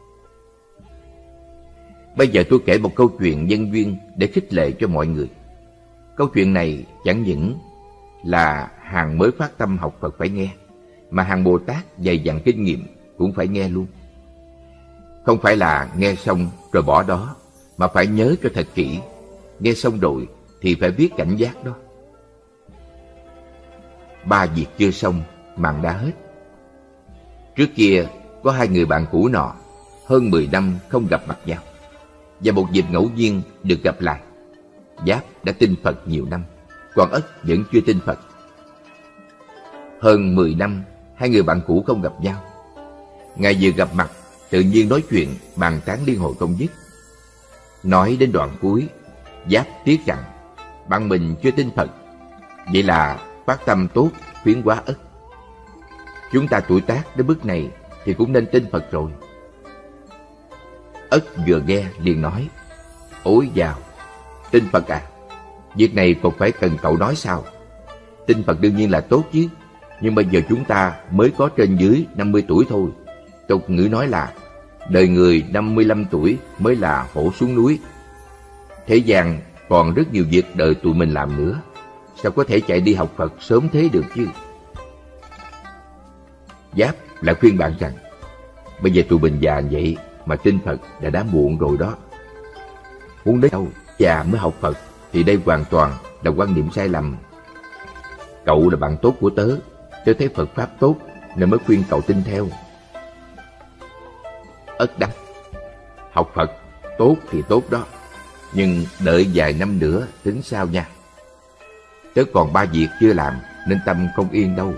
Bây giờ tôi kể một câu chuyện nhân duyên để khích lệ cho mọi người. Câu chuyện này chẳng những là hàng mới phát tâm học Phật phải nghe, mà hàng Bồ Tát dày dặn kinh nghiệm cũng phải nghe luôn. Không phải là nghe xong rồi bỏ đó, mà phải nhớ cho thật kỹ. Nghe xong rồi thì phải biết cảnh giác đó. Ba việc chưa xong, màn đã hết. Trước kia có hai người bạn cũ nọ, hơn mười năm không gặp mặt nhau, và một dịp ngẫu nhiên được gặp lại. Giáp đã tin Phật nhiều năm, còn Ất vẫn chưa tin Phật. Hơn mười năm, hai người bạn cũ không gặp nhau. Ngày vừa gặp mặt, tự nhiên nói chuyện bàn tán liên hồi không dứt. Nói đến đoạn cuối, Giáp tiếc rằng bạn mình chưa tin Phật, vậy là phát tâm tốt khuyến hóa Ất. Chúng ta tuổi tác đến bước này thì cũng nên tin Phật rồi. Ất vừa nghe liền nói: Ôi dào, tin Phật à? Việc này còn phải cần cậu nói sao? Tin Phật đương nhiên là tốt chứ, nhưng bây giờ chúng ta mới có trên dưới năm mươi tuổi thôi. Tục ngữ nói là đời người năm mươi lăm tuổi mới là hổ xuống núi. Thế gian còn rất nhiều việc đợi tụi mình làm nữa, sao có thể chạy đi học Phật sớm thế được chứ? Giáp lại khuyên bạn rằng bây giờ tụi mình già vậy mà tin Phật đã đã muộn rồi đó. Muốn đến đâu già mới học Phật thì đây hoàn toàn là quan niệm sai lầm. Cậu là bạn tốt của tớ, tớ thấy Phật Pháp tốt nên mới khuyên cậu tin theo. Ất đáp: học Phật tốt thì tốt đó, nhưng đợi vài năm nữa tính sao nha. Tớ còn ba việc chưa làm nên tâm không yên đâu.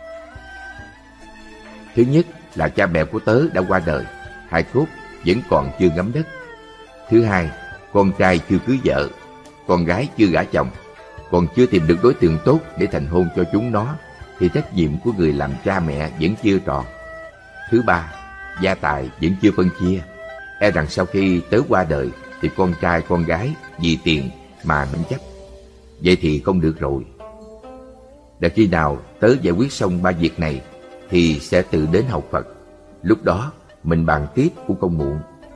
Thứ nhất là cha mẹ của tớ đã qua đời, hài cốt vẫn còn chưa ngấm đất. Thứ hai, con trai chưa cưới vợ, con gái chưa gả chồng, còn chưa tìm được đối tượng tốt để thành hôn cho chúng nó, thì trách nhiệm của người làm cha mẹ vẫn chưa tròn. Thứ ba, gia tài vẫn chưa phân chia, e rằng sau khi tớ qua đời thì con trai con gái vì tiền mà nắm chấp. Vậy thì không được rồi. Để khi nào tớ giải quyết xong ba việc này thì sẽ tự đến học Phật. Lúc đó mình bàn tiếp cũng không muộn.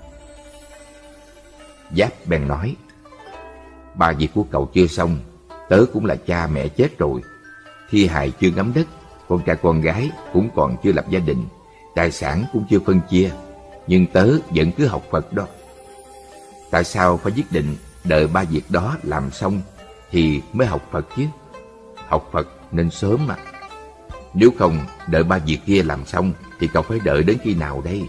Giáp bèn nói: ba việc của cậu chưa xong, tớ cũng là cha mẹ chết rồi, thi hài chưa ngắm đất, con trai con gái cũng còn chưa lập gia đình, tài sản cũng chưa phân chia, nhưng tớ vẫn cứ học Phật đó. Tại sao phải quyết định đợi ba việc đó làm xong thì mới học Phật chứ? Học Phật nên sớm mà. Nếu không đợi ba việc kia làm xong thì cậu phải đợi đến khi nào đây?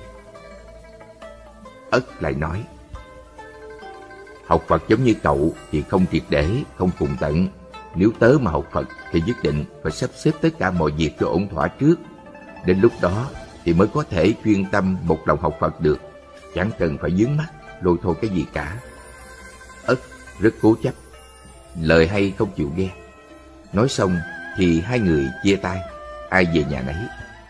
Ất lại nói: học Phật giống như cậu thì không triệt để, không cùng tận. Nếu tớ mà học Phật thì nhất định phải sắp xếp tất cả mọi việc cho ổn thỏa trước. Đến lúc đó thì mới có thể chuyên tâm một lòng học Phật được, chẳng cần phải vướng mắc lôi thôi cái gì cả. Ất rất cố chấp, lời hay không chịu nghe. Nói xong thì hai người chia tay, ai về nhà nấy.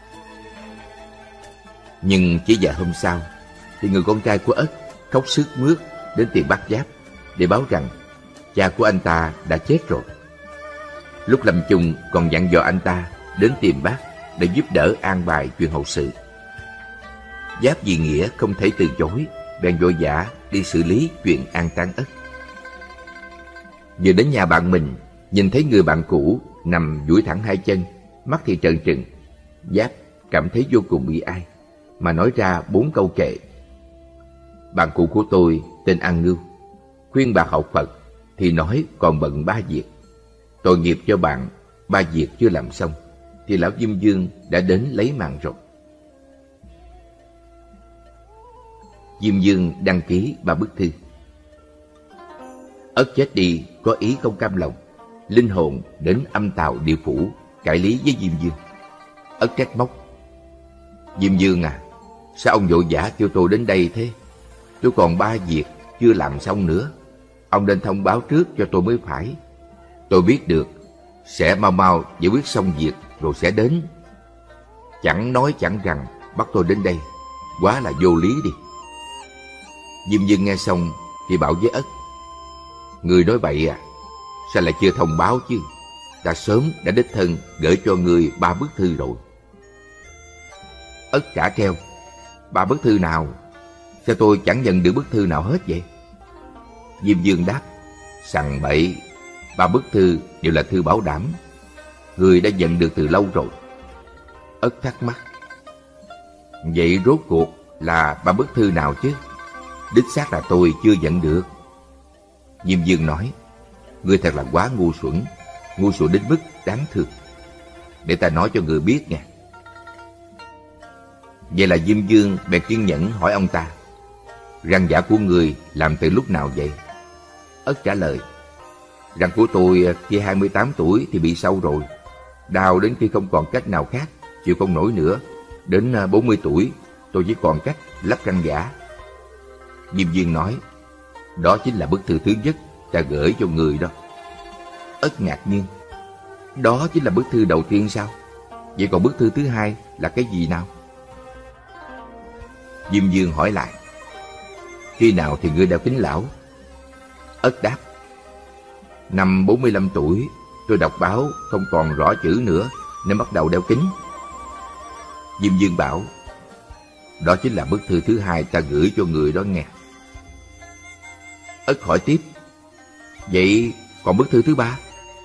Nhưng chỉ vài hôm sau thì người con trai của Ất khóc sướt mướt đến tìm bác Giáp để báo rằng cha của anh ta đã chết rồi. Lúc lâm chung còn dặn dò anh ta đến tìm bác để giúp đỡ an bài chuyện hậu sự. Giáp vì nghĩa không thể từ chối, bèn vội vã đi xử lý chuyện an táng Ất. Vừa đến nhà bạn mình, nhìn thấy người bạn cũ nằm duỗi thẳng hai chân, mắt thì trợn trừng, Giáp cảm thấy vô cùng bi ai, mà nói ra bốn câu kệ. Bạn cũ của tôi tên An Ngưu, khuyên bạn học Phật thì nói còn bận ba việc. Tội nghiệp cho bạn, ba việc chưa làm xong thì lão Diêm Dương đã đến lấy mạng rồi. Diêm Dương đăng ký ba bức thư. Ất chết đi có ý không cam lòng, linh hồn đến âm tào địa phủ cãi lý với Diêm Dương. Ất trách móc: Diêm Dương à, sao ông vội vã kêu tôi đến đây thế? Tôi còn ba việc chưa làm xong nữa. Ông nên thông báo trước cho tôi mới phải. Tôi biết được sẽ mau mau giải quyết xong việc rồi sẽ đến. Chẳng nói chẳng rằng bắt tôi đến đây, quá là vô lý đi. Diêm Dương nghe xong thì bảo với Ất: Người nói bậy à, sao lại chưa thông báo chứ? Ta sớm đã đích thân gửi cho người ba bức thư rồi. Ất trả treo: Ba bức thư nào? Sao tôi chẳng nhận được bức thư nào hết vậy? Diêm Dương đáp: Sằng bậy, ba bức thư đều là thư bảo đảm, người đã nhận được từ lâu rồi. Ất thắc mắc: Vậy rốt cuộc là ba bức thư nào chứ? Đích xác là tôi chưa nhận được. Diêm Dương nói: Ngươi thật là quá ngu xuẩn, ngu xuẩn đến mức đáng thương. Để ta nói cho người biết nha. Vậy là Diêm Dương bèn kiên nhẫn hỏi ông ta: Răng giả của người làm từ lúc nào vậy? Ất trả lời: Răng của tôi khi hai mươi tám tuổi thì bị sâu rồi, đau đến khi không còn cách nào khác, chịu không nổi nữa. Đến bốn mươi tuổi tôi chỉ còn cách lắp răng giả. Diêm Dương nói: Đó chính là bức thư thứ nhất ta gửi cho người đó. Ất ngạc nhiên: Đó chính là bức thư đầu tiên sao? Vậy còn bức thư thứ hai là cái gì nào? Diêm Dương hỏi lại: Khi nào thì ngươi đeo kính lão? Ất đáp: Năm bốn mươi lăm tuổi, tôi đọc báo không còn rõ chữ nữa nên bắt đầu đeo kính. Diêm Dương bảo: Đó chính là bức thư thứ hai ta gửi cho người đó nghe. Ất hỏi tiếp: Vậy còn bức thư thứ ba?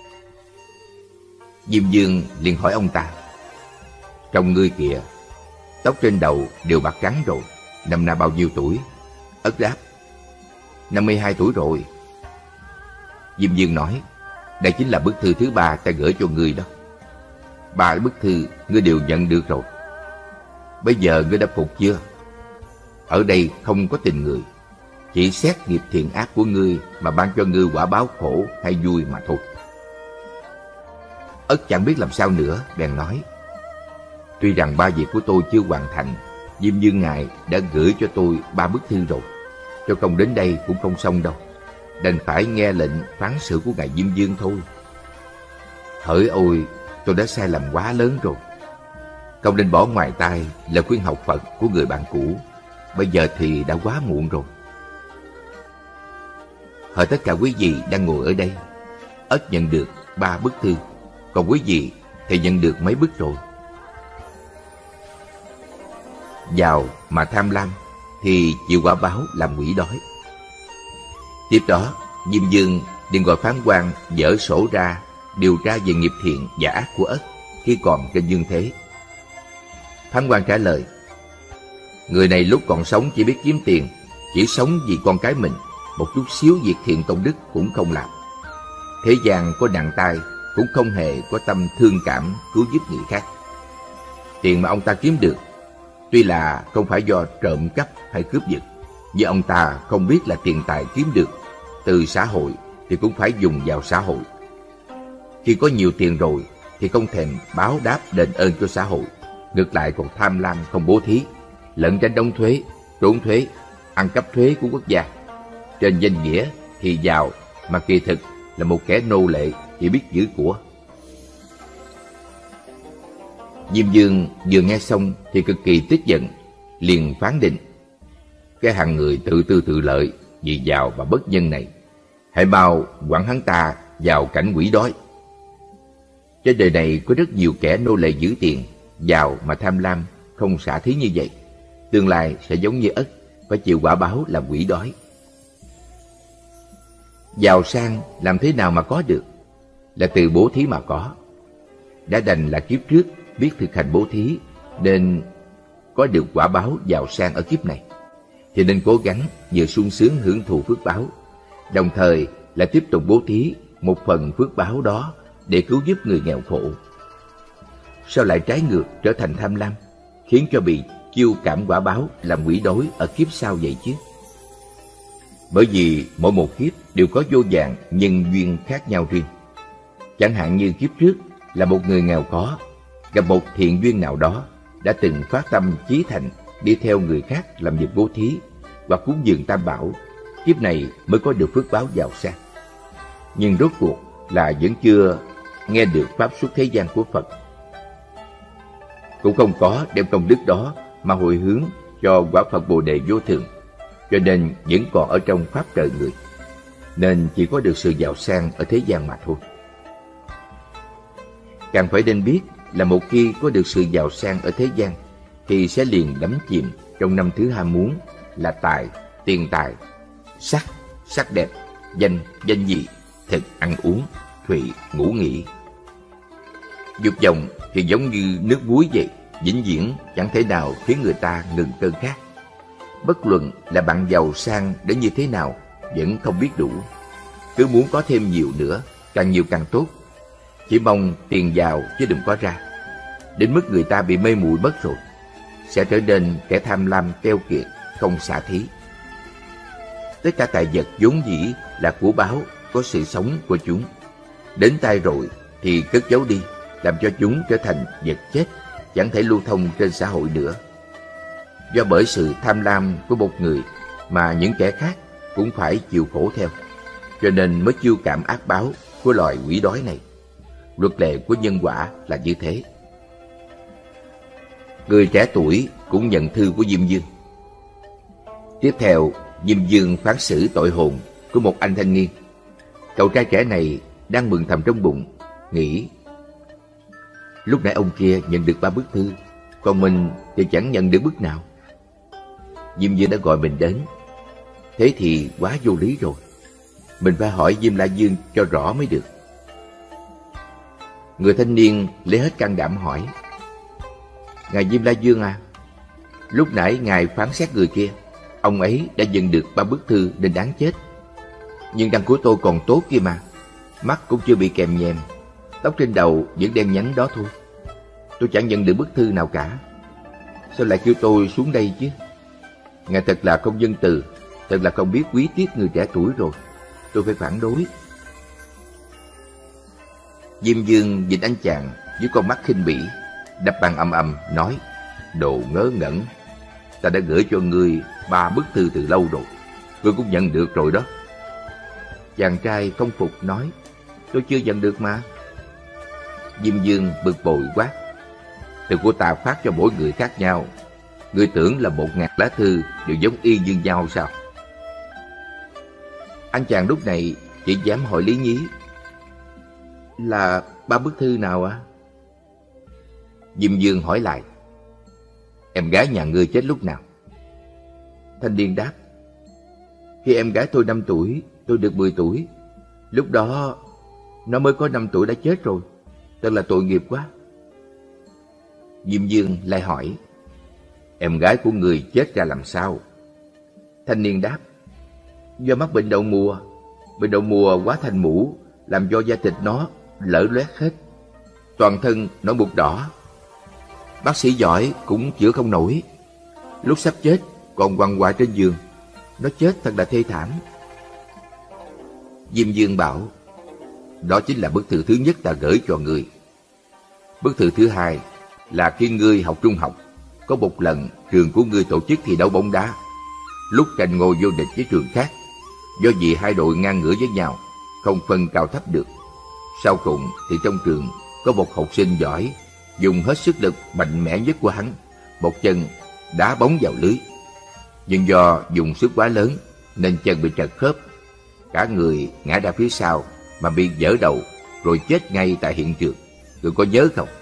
Diêm Dương liền hỏi ông ta: Trong ngươi kìa, tóc trên đầu đều bạc trắng rồi, năm nay bao nhiêu tuổi? Ất đáp: năm mươi hai tuổi rồi. Diêm Dương nói: Đây chính là bức thư thứ ba ta gửi cho ngươi đó. Ba bức thư ngươi đều nhận được rồi. Bây giờ ngươi đã phục chưa? Ở đây không có tình người, chỉ xét nghiệp thiện ác của ngươi mà ban cho ngươi quả báo khổ hay vui mà thôi. Ất chẳng biết làm sao nữa, bèn nói: Tuy rằng ba việc của tôi chưa hoàn thành, Diêm Vương ngài đã gửi cho tôi ba bức thư rồi, cho công đến đây cũng không xong đâu, đành phải nghe lệnh phán xử của ngài Diêm Vương thôi. Hỡi ôi, tôi đã sai lầm quá lớn rồi. Công nên bỏ ngoài tai lời khuyên học Phật của người bạn cũ. Bây giờ thì đã quá muộn rồi. Hỡi tất cả quý vị đang ngồi ở đây, Ất nhận được ba bức thư, còn quý vị thì nhận được mấy bức rồi. Giàu mà tham lam thì chịu quả báo làm quỷ đói. Tiếp đó, Diêm Vương liền gọi phán quan dở sổ ra điều tra về nghiệp thiện và ác của Ất khi còn trên dương thế. Phán quan trả lời: Người này lúc còn sống chỉ biết kiếm tiền, chỉ sống vì con cái mình, một chút xíu việc thiện công đức cũng không làm. Thế gian có nặng tay cũng không hề có tâm thương cảm cứu giúp người khác. Tiền mà ông ta kiếm được tuy là không phải do trộm cắp hay cướp giật, nhưng ông ta không biết là tiền tài kiếm được từ xã hội thì cũng phải dùng vào xã hội. Khi có nhiều tiền rồi thì không thèm báo đáp đền ơn cho xã hội, ngược lại còn tham lam không bố thí, lẩn tránh đóng thuế, trốn thuế, ăn cắp thuế của quốc gia. Trên danh nghĩa thì giàu mà kỳ thực là một kẻ nô lệ chỉ biết giữ của. Diêm Vương vừa nghe xong thì cực kỳ tức giận, liền phán định: Cái hàng người tự tư tự lợi, vì giàu và bất nhân này, hãy mau quẳng hắn ta vào cảnh quỷ đói. Trên đời này có rất nhiều kẻ nô lệ giữ tiền, giàu mà tham lam, không xả thí như vậy, tương lai sẽ giống như Ất, phải chịu quả báo làm quỷ đói. Giàu sang làm thế nào mà có được? Là từ bố thí mà có. Đã đành là kiếp trước biết thực hành bố thí nên có được quả báo giàu sang ở kiếp này, thì nên cố gắng vừa sung sướng hưởng thụ phước báo, đồng thời là tiếp tục bố thí một phần phước báo đó để cứu giúp người nghèo khổ. Sao lại trái ngược trở thành tham lam, khiến cho bị chiêu cảm quả báo làm quỷ đói ở kiếp sau vậy chứ? Bởi vì mỗi một kiếp đều có vô vàn nhân duyên khác nhau riêng. Chẳng hạn như kiếp trước là một người nghèo khó, gặp một thiện duyên nào đó, đã từng phát tâm chí thành đi theo người khác làm việc bố thí hoặc cúng dường tam bảo, kiếp này mới có được phước báo giàu sang. Nhưng rốt cuộc là vẫn chưa nghe được pháp xuất thế gian của Phật, cũng không có đem công đức đó mà hồi hướng cho quả Phật Bồ Đề vô thường, cho nên vẫn còn ở trong pháp trời người, nên chỉ có được sự giàu sang ở thế gian mà thôi. Càng phải nên biết là một khi có được sự giàu sang ở thế gian thì sẽ liền đắm chìm trong năm thứ ham muốn là tài, tiền tài, sắc, sắc đẹp, danh, danh dị, thực, ăn uống, thụy, ngủ nghỉ. Dục vọng thì giống như nước muối vậy, vĩnh viễn chẳng thể nào khiến người ta ngừng cơn khát. Bất luận là bạn giàu sang đến như thế nào vẫn không biết đủ, cứ muốn có thêm nhiều nữa, càng nhiều càng tốt, chỉ mong tiền giàu chứ đừng có ra, đến mức người ta bị mê muội mất rồi, sẽ trở nên kẻ tham lam keo kiệt, không xả thí. Tất cả tài vật vốn dĩ là của báo, có sự sống của chúng, đến tay rồi thì cất giấu đi, làm cho chúng trở thành vật chết, chẳng thể lưu thông trên xã hội nữa. Do bởi sự tham lam của một người mà những kẻ khác cũng phải chịu khổ theo, cho nên mới chiêu cảm ác báo của loài quỷ đói này. Luật lệ của nhân quả là như thế. Người trẻ tuổi cũng nhận thư của Diêm Vương. Tiếp theo, Diêm Vương phán xử tội hồn của một anh thanh niên. Cậu trai trẻ này đang mừng thầm trong bụng, nghĩ: lúc nãy ông kia nhận được ba bức thư, còn mình thì chẳng nhận được bức nào. Diêm Vương đã gọi mình đến, thế thì quá vô lý rồi. Mình phải hỏi Diêm La Vương cho rõ mới được. Người thanh niên lấy hết can đảm hỏi: Ngài Diêm La Vương à, lúc nãy ngài phán xét người kia, ông ấy đã nhận được ba bức thư nên đáng chết. Nhưng răng của tôi còn tốt kia mà, mắt cũng chưa bị kèm nhèm, tóc trên đầu vẫn đen nhánh đó thôi. Tôi chẳng nhận được bức thư nào cả, sao lại kêu tôi xuống đây chứ? Ngài thật là không nhân từ, thật là không biết quý tiếc người trẻ tuổi rồi. Tôi phải phản đối. Diêm Dương nhìn anh chàng với con mắt khinh bỉ, đập bàn ầm ầm nói: Đồ ngớ ngẩn, ta đã gửi cho ngươi ba bức thư từ lâu rồi, ngươi cũng nhận được rồi đó. Chàng trai không phục nói: Tôi chưa nhận được mà. Diêm Dương bực bội quát: Thư của ta phát cho mỗi người khác nhau, ngươi tưởng là một ngàn lá thư đều giống y như nhau sao? Anh chàng lúc này chỉ dám hỏi lý nhí: Là ba bức thư nào ạ? À? Diêm Dương hỏi lại: Em gái nhà ngươi chết lúc nào? Thanh niên đáp: Khi em gái tôi năm tuổi, tôi được mười tuổi. Lúc đó nó mới có năm tuổi đã chết rồi, thật là tội nghiệp quá. Diêm Dương lại hỏi: Em gái của người chết ra làm sao? Thanh niên đáp: Do mắc bệnh đậu mùa. Bệnh đậu mùa quá thành mũ, làm cho da thịt nó lở loét hết, toàn thân nổi mụn đỏ. Bác sĩ giỏi cũng chữa không nổi. Lúc sắp chết còn quằn quại trên giường. Nó chết thật là thê thảm. Diêm Dương bảo: Đó chính là bức thư thứ nhất ta gửi cho ngươi. Bức thư thứ hai là khi ngươi học trung học, có một lần trường của ngươi tổ chức thi đấu bóng đá. Lúc tranh ngôi vô địch với trường khác, do vì hai đội ngang ngửa với nhau, không phân cao thấp được. Sau cùng thì trong trường có một học sinh giỏi, dùng hết sức lực mạnh mẽ nhất của hắn, một chân đá bóng vào lưới. Nhưng do dùng sức quá lớn nên chân bị trật khớp, cả người ngã ra phía sau mà bị vỡ đầu, rồi chết ngay tại hiện trường. Người có nhớ không?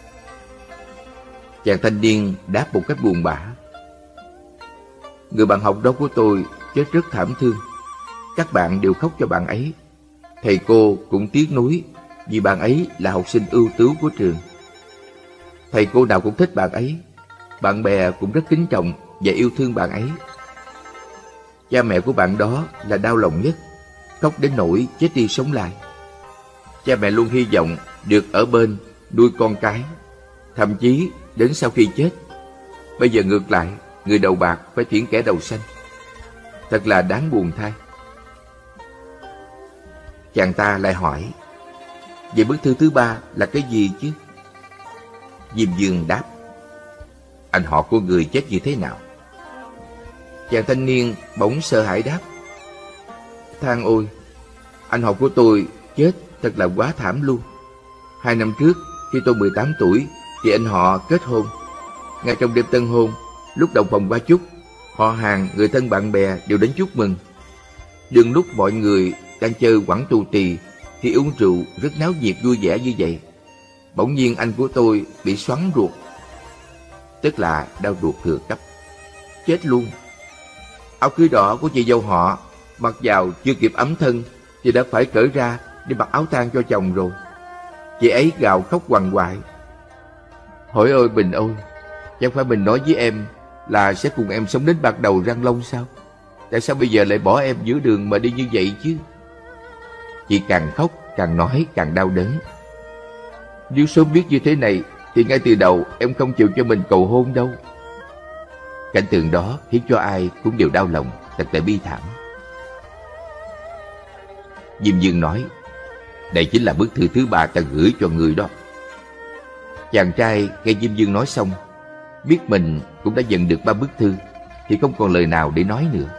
Chàng thanh niên đáp một cách buồn bã: Người bạn học đó của tôi chết rất thảm thương. Các bạn đều khóc cho bạn ấy. Thầy cô cũng tiếc nuối vì bạn ấy là học sinh ưu tú của trường. Thầy cô nào cũng thích bạn ấy. Bạn bè cũng rất kính trọng và yêu thương bạn ấy. Cha mẹ của bạn đó là đau lòng nhất, khóc đến nỗi chết đi sống lại. Cha mẹ luôn hy vọng được ở bên nuôi con cái, thậm chí đến sau khi chết. Bây giờ ngược lại, người đầu bạc phải chuyển kẻ đầu xanh. Thật là đáng buồn thay. Chàng ta lại hỏi: Vậy bức thư thứ ba là cái gì chứ? Diêm Dương đáp: Anh họ của người chết như thế nào? Chàng thanh niên bỗng sợ hãi đáp: Than ôi, anh họ của tôi chết thật là quá thảm luôn. Hai năm trước, khi tôi mười tám tuổi, thì anh họ kết hôn. Ngay trong đêm tân hôn, lúc đồng phòng qua chúc, họ hàng, người thân bạn bè đều đến chúc mừng. Đừng lúc mọi người đang chơi quẳng tù tì thì uống rượu rất náo nhiệt vui vẻ như vậy, bỗng nhiên anh của tôi bị xoắn ruột, tức là đau ruột thừa cấp, chết luôn. Áo cưới đỏ của chị dâu họ mặc vào chưa kịp ấm thân thì đã phải cởi ra để mặc áo tang cho chồng rồi. Chị ấy gào khóc quằn quại: Hỏi ơi Bình ơi, chẳng phải mình nói với em là sẽ cùng em sống đến bạc đầu răng long sao? Tại sao bây giờ lại bỏ em giữa đường mà đi như vậy chứ? Chị càng khóc càng nói càng đau đớn: Nếu sớm biết như thế này thì ngay từ đầu em không chịu cho mình cầu hôn đâu. Cảnh tượng đó khiến cho ai cũng đều đau lòng, thật là bi thảm. Diêm Dương nói: Đây chính là bức thư thứ ba ta gửi cho người đó. Chàng trai nghe Diêm Dương nói xong, biết mình cũng đã nhận được ba bức thư, thì không còn lời nào để nói nữa.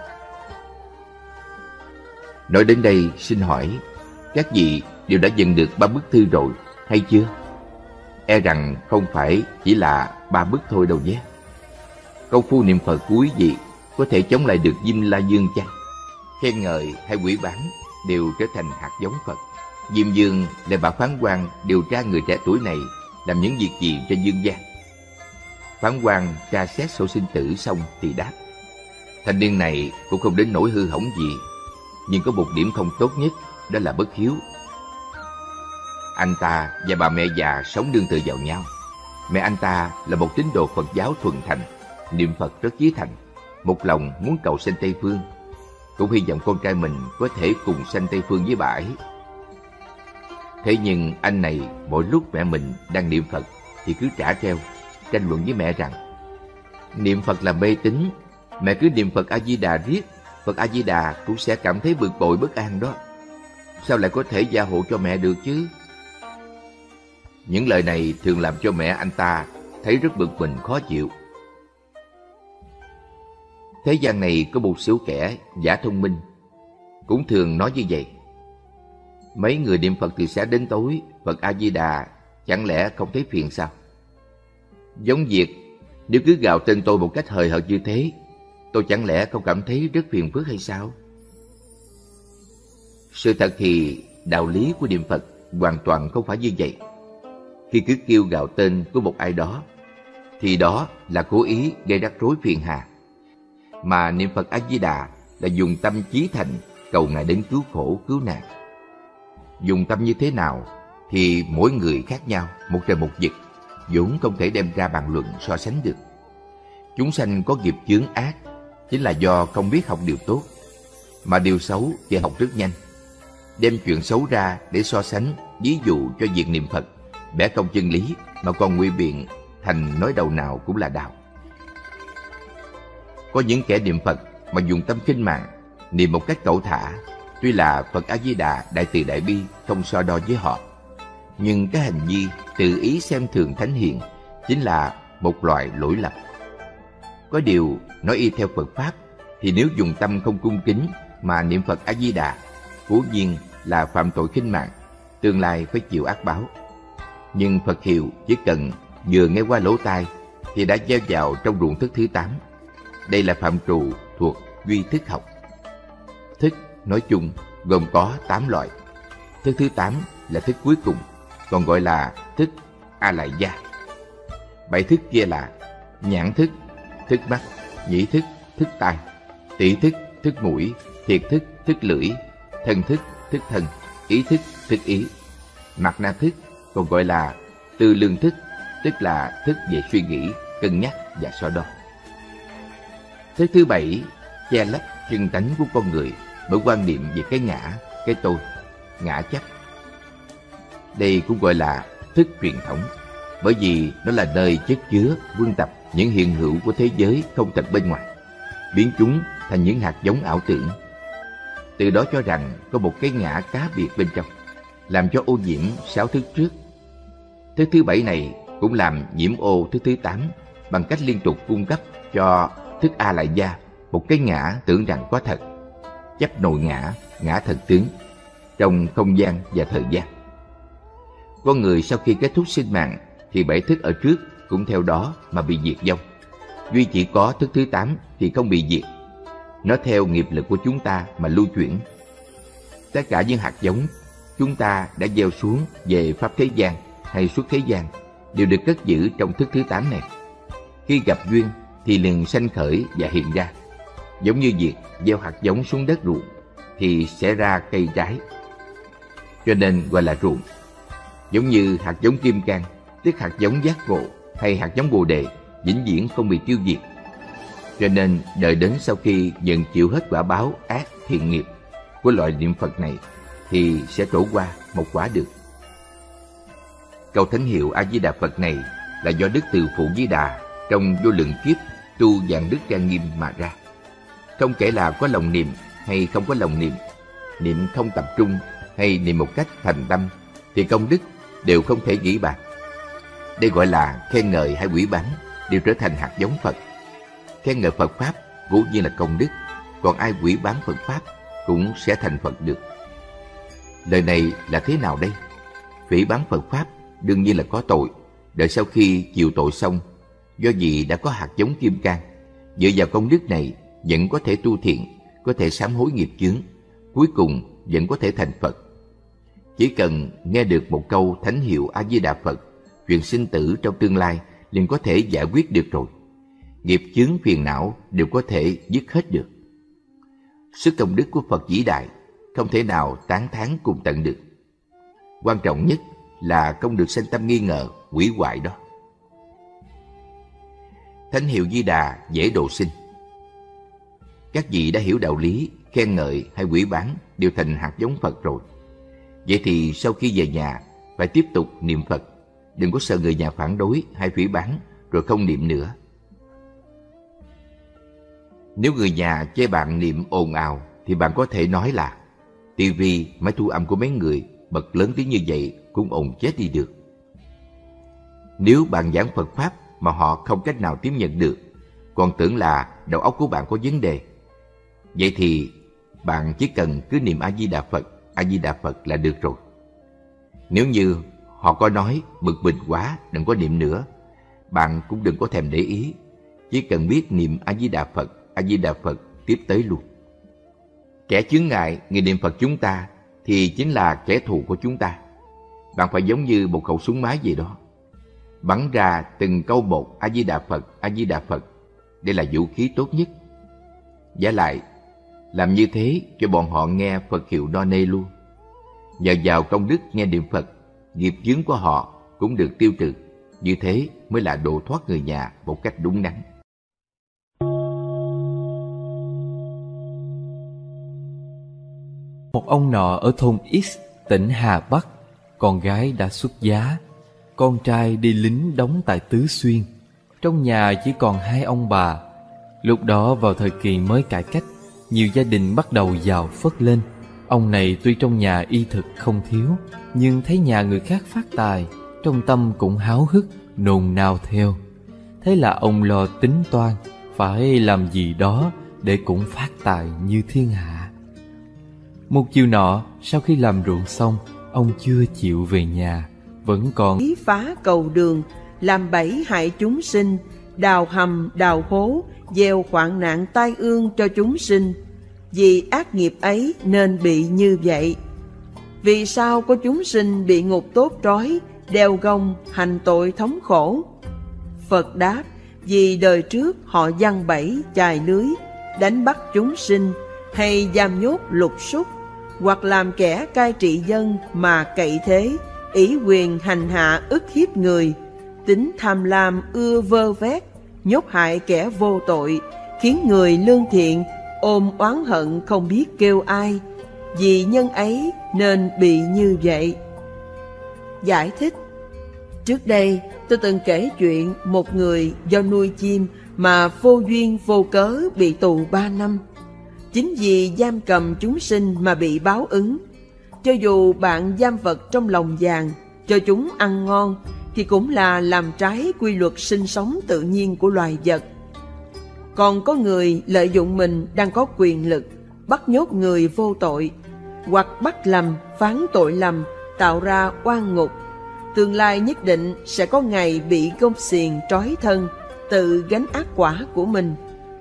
Nói đến đây xin hỏi, các vị đều đã nhận được ba bức thư rồi hay chưa? E rằng không phải chỉ là ba bức thôi đâu nhé. Công phu niệm Phật của quý vị có thể chống lại được Diêm La Dương chăng? Khen ngợi hay quỷ bán đều trở thành hạt giống Phật. Diêm Dương lại bảo phán quan điều tra người trẻ tuổi này làm những việc gì trên dương gian. Phán quan tra xét sổ sinh tử xong thì đáp: Thanh niên này cũng không đến nỗi hư hỏng gì, nhưng có một điểm không tốt nhất, đó là bất hiếu. Anh ta và bà mẹ già sống nương tựa vào nhau. Mẹ anh ta là một tín đồ Phật giáo thuần thành, niệm Phật rất chí thành, một lòng muốn cầu sanh Tây Phương, cũng hy vọng con trai mình có thể cùng sanh Tây Phương với bà ấy. Thế nhưng anh này mỗi lúc mẹ mình đang niệm Phật thì cứ trả treo, tranh luận với mẹ rằng niệm Phật là mê tín, Mẹ cứ niệm Phật A-di-đà riết, Phật A-di-đà cũng sẽ cảm thấy bực bội bất an đó. Sao lại có thể gia hộ cho mẹ được chứ? Những lời này thường làm cho mẹ anh ta thấy rất bực mình khó chịu. Thế gian này có một số kẻ giả thông minh cũng thường nói như vậy. Mấy người niệm Phật từ sáng đến tối, Phật A-di-đà chẳng lẽ không thấy phiền sao? Giống việc nếu cứ gào tên tôi một cách hời hợt như thế, tôi chẳng lẽ không cảm thấy rất phiền phức hay sao? Sự thật thì đạo lý của niệm Phật hoàn toàn không phải như vậy. Khi cứ kêu gào tên của một ai đó, thì đó là cố ý gây rắc rối phiền hà. Mà niệm Phật A-di-đà là dùng tâm chí thành cầu Ngài đến cứu khổ cứu nạn. Dùng tâm như thế nào thì mỗi người khác nhau, một trời một vực, vốn không thể đem ra bàn luận so sánh được. Chúng sanh có nghiệp chướng ác chính là do không biết học điều tốt, mà điều xấu thì học rất nhanh. Đem chuyện xấu ra để so sánh, ví dụ cho việc niệm Phật, bẻ cong chân lý mà còn ngụy biện thành nói đầu nào cũng là đạo. Có những kẻ niệm Phật mà dùng tâm khinh mạng, niệm một cách cẩu thả, tuy là Phật A-di-đà đại từ đại bi không so đo với họ, nhưng cái hành vi tự ý xem thường thánh hiền chính là một loại lỗi lầm. Có điều nói y theo Phật pháp thì nếu dùng tâm không cung kính mà niệm Phật A-di-đà, cố nhiên là phạm tội khinh mạng, tương lai phải chịu ác báo. Nhưng Phật hiệu chỉ cần vừa nghe qua lỗ tai thì đã gieo vào trong ruộng thức thứ tám. Đây là phạm trù thuộc duy thức học. Thức nói chung gồm có tám loại. Thức thứ tám là thức cuối cùng, còn gọi là thức A Lại Gia. Bảy thức kia là nhãn thức, thức mắt, nhĩ thức, thức tai, tỷ thức, thức mũi, thiệt thức, thức lưỡi, thân thức, thức thân, ý thức, thức ý. Mạt na thức còn gọi là tư lương thức, tức là thức về suy nghĩ, cân nhắc và so đo. Thức thứ bảy che lấp chân tánh của con người bởi quan niệm về cái ngã, cái tôi, ngã chấp. Đây cũng gọi là thức truyền thống, bởi vì nó là nơi chất chứa, vương tập những hiện hữu của thế giới không thật bên ngoài, biến chúng thành những hạt giống ảo tưởng. Từ đó cho rằng có một cái ngã cá biệt bên trong, làm cho ô nhiễm sáu thức trước. Thức thứ bảy này cũng làm nhiễm ô thức thứ tám bằng cách liên tục cung cấp cho thức A Lại Gia một cái ngã tưởng rằng có thật, chấp nội ngã, ngã thần tướng trong không gian và thời gian. Con người sau khi kết thúc sinh mạng thì bảy thức ở trước cũng theo đó mà bị diệt vong. Duy chỉ có thức thứ tám thì không bị diệt. Nó theo nghiệp lực của chúng ta mà lưu chuyển. Tất cả những hạt giống chúng ta đã gieo xuống về pháp thế gian hay xuất thế gian đều được cất giữ trong thức thứ tám này. Khi gặp duyên thì liền sanh khởi và hiện ra. Giống như việc gieo hạt giống xuống đất ruộng thì sẽ ra cây trái, cho nên gọi là ruộng. Giống như hạt giống kim cang, tức hạt giống giác ngộ, hay hạt giống bồ đề vĩnh viễn không bị tiêu diệt, cho nên đợi đến sau khi nhận chịu hết quả báo ác thiện nghiệp của loại niệm Phật này thì sẽ trổ qua một quả được. Câu thánh hiệu A Di Đà Phật này là do Đức Từ Phụ Di Đà trong vô lượng kiếp tu vạn đức trang nghiêm mà ra. Không kể là có lòng niệm hay không có lòng niệm, niệm không tập trung hay niệm một cách thành tâm, thì công đức đều không thể nghĩ bàn. Đây gọi là khen ngợi hay quỷ báng đều trở thành hạt giống Phật. Khen ngợi Phật Pháp cố nhiên là công đức, còn ai quỷ báng Phật Pháp cũng sẽ thành Phật được. Lời này là thế nào đây? Phỉ báng Phật Pháp đương nhiên là có tội. Đợi sau khi chịu tội xong, do vì đã có hạt giống kim cang, dựa vào công đức này vẫn có thể tu thiện, có thể sám hối nghiệp chướng, cuối cùng vẫn có thể thành Phật. Chỉ cần nghe được một câu thánh hiệu A Di Đà Phật, chuyện sinh tử trong tương lai liền có thể giải quyết được rồi. Nghiệp chướng phiền não đều có thể dứt hết được. Sức công đức của Phật vĩ đại không thể nào tán thán cùng tận được. Quan trọng nhất là không được sanh tâm nghi ngờ, hủy hoại đó. Thánh hiệu Di Đà dễ độ sinh. Các vị đã hiểu đạo lý, khen ngợi hay quỷ báng đều thành hạt giống Phật rồi. Vậy thì sau khi về nhà phải tiếp tục niệm Phật, đừng có sợ người nhà phản đối hay phỉ báng rồi không niệm nữa. Nếu người nhà chê bạn niệm ồn ào thì bạn có thể nói là tivi, máy thu âm của mấy người bật lớn tiếng như vậy cũng ồn chết đi được. Nếu bạn giảng Phật Pháp mà họ không cách nào tiếp nhận được, còn tưởng là đầu óc của bạn có vấn đề, vậy thì bạn chỉ cần cứ niệm A-di-đà Phật, A-di-đà Phật là được rồi. Nếu như họ có nói bực mình quá, đừng có niệm nữa, bạn cũng đừng có thèm để ý, chỉ cần biết niệm A-di-đà Phật, A-di-đà Phật tiếp tới luôn. Kẻ chướng ngại người niệm Phật chúng ta thì chính là kẻ thù của chúng ta. Bạn phải giống như một khẩu súng máy vậy đó, bắn ra từng câu một A-di-đà Phật, A-di-đà Phật. Đây là vũ khí tốt nhất. Vả lại, làm như thế cho bọn họ nghe Phật hiệu no nê luôn. Nhờ vào công đức nghe niệm Phật, nghiệp chướng của họ cũng được tiêu trừ. Như thế mới là độ thoát người nhà một cách đúng đắn. Một ông nọ ở thôn X, tỉnh Hà Bắc, con gái đã xuất giá, con trai đi lính đóng tại Tứ Xuyên. Trong nhà chỉ còn hai ông bà. Lúc đó vào thời kỳ mới cải cách, nhiều gia đình bắt đầu giàu phất lên. Ông này tuy trong nhà y thực không thiếu, nhưng thấy nhà người khác phát tài, trong tâm cũng háo hức, nôn nao theo. Thế là ông lo tính toan phải làm gì đó để cũng phát tài như thiên hạ. Một chiều nọ, sau khi làm ruộng xong, ông chưa chịu về nhà, vẫn còn phá cầu đường, làm bẫy hại chúng sinh, đào hầm đào hố, gieo hoạn nạn tai ương cho chúng sinh. Vì ác nghiệp ấy nên bị như vậy. Vì sao có chúng sinh bị ngục tốt trói, đeo gông, hành tội thống khổ? Phật đáp: vì đời trước họ giăng bẫy, chài lưới, đánh bắt chúng sinh, hay giam nhốt lục súc, hoặc làm kẻ cai trị dân mà cậy thế, ý quyền hành hạ ức hiếp người, tính tham lam ưa vơ vét, nhốt hại kẻ vô tội, khiến người lương thiện ôm oán hận không biết kêu ai. Vì nhân ấy nên bị như vậy. Giải thích: trước đây tôi từng kể chuyện một người do nuôi chim mà vô duyên vô cớ bị tù ba năm. Chính vì giam cầm chúng sinh mà bị báo ứng. Cho dù bạn giam vật trong lồng vàng, cho chúng ăn ngon, thì cũng là làm trái quy luật sinh sống tự nhiên của loài vật. Còn có người lợi dụng mình đang có quyền lực, bắt nhốt người vô tội, hoặc bắt lầm, phán tội lầm, tạo ra oan ngục. Tương lai nhất định sẽ có ngày bị gông xiềng trói thân, tự gánh ác quả của mình.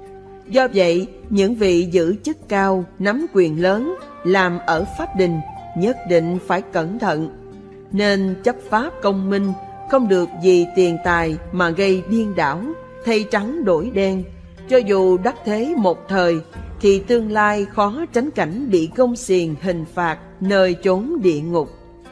Do vậy, những vị giữ chức cao, nắm quyền lớn, làm ở pháp đình, nhất định phải cẩn thận. Nên chấp pháp công minh, không được vì tiền tài mà gây điên đảo, thay trắng đổi đen. Cho dù đắc thế một thời, thì tương lai khó tránh cảnh bị gông xiềng hình phạt nơi chốn địa ngục.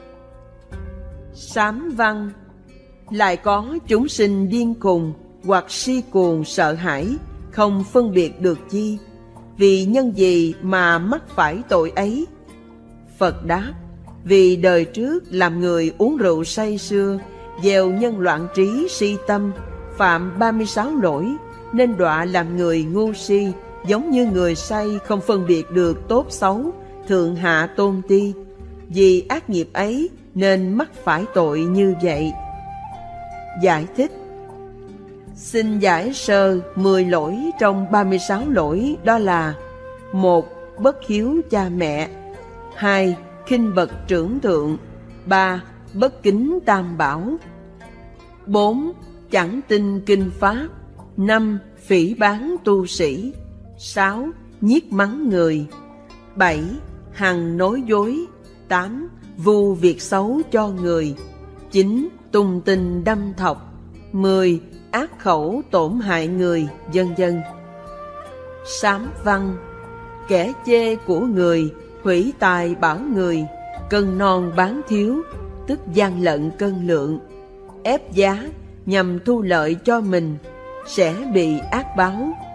Sám văn: lại có chúng sinh điên khùng hoặc si cuồng sợ hãi, không phân biệt được chi. Vì nhân gì mà mắc phải tội ấy? Phật đáp: vì đời trước làm người uống rượu say sưa, gieo nhân loạn trí si tâm, phạm ba mươi sáu lỗi, nên đọa làm người ngu si, giống như người say không phân biệt được tốt xấu, thượng hạ tôn ti. Vì ác nghiệp ấy nên mắc phải tội như vậy. Giải thích: xin giải sơ mười lỗi trong ba mươi sáu lỗi, đó là: một. Bất hiếu cha mẹ. Hai. Khinh bậc trưởng thượng. Ba. Bất kính tam bảo. Bốn. Chẳng tin kinh pháp. Năm. Phỉ báng tu sĩ. Sáu. Nhiếc mắng người. Bảy. Hằng nói dối. Tám. Vu việc xấu cho người. Chín. Tùng tình đâm thọc. Mười. Ác khẩu tổn hại người, vân vân. Sám văn: kẻ chê của người, hủy tài bảo người, cân non bán thiếu, tức gian lận cân lượng, ép giá nhằm thu lợi cho mình, sẽ bị ác báo.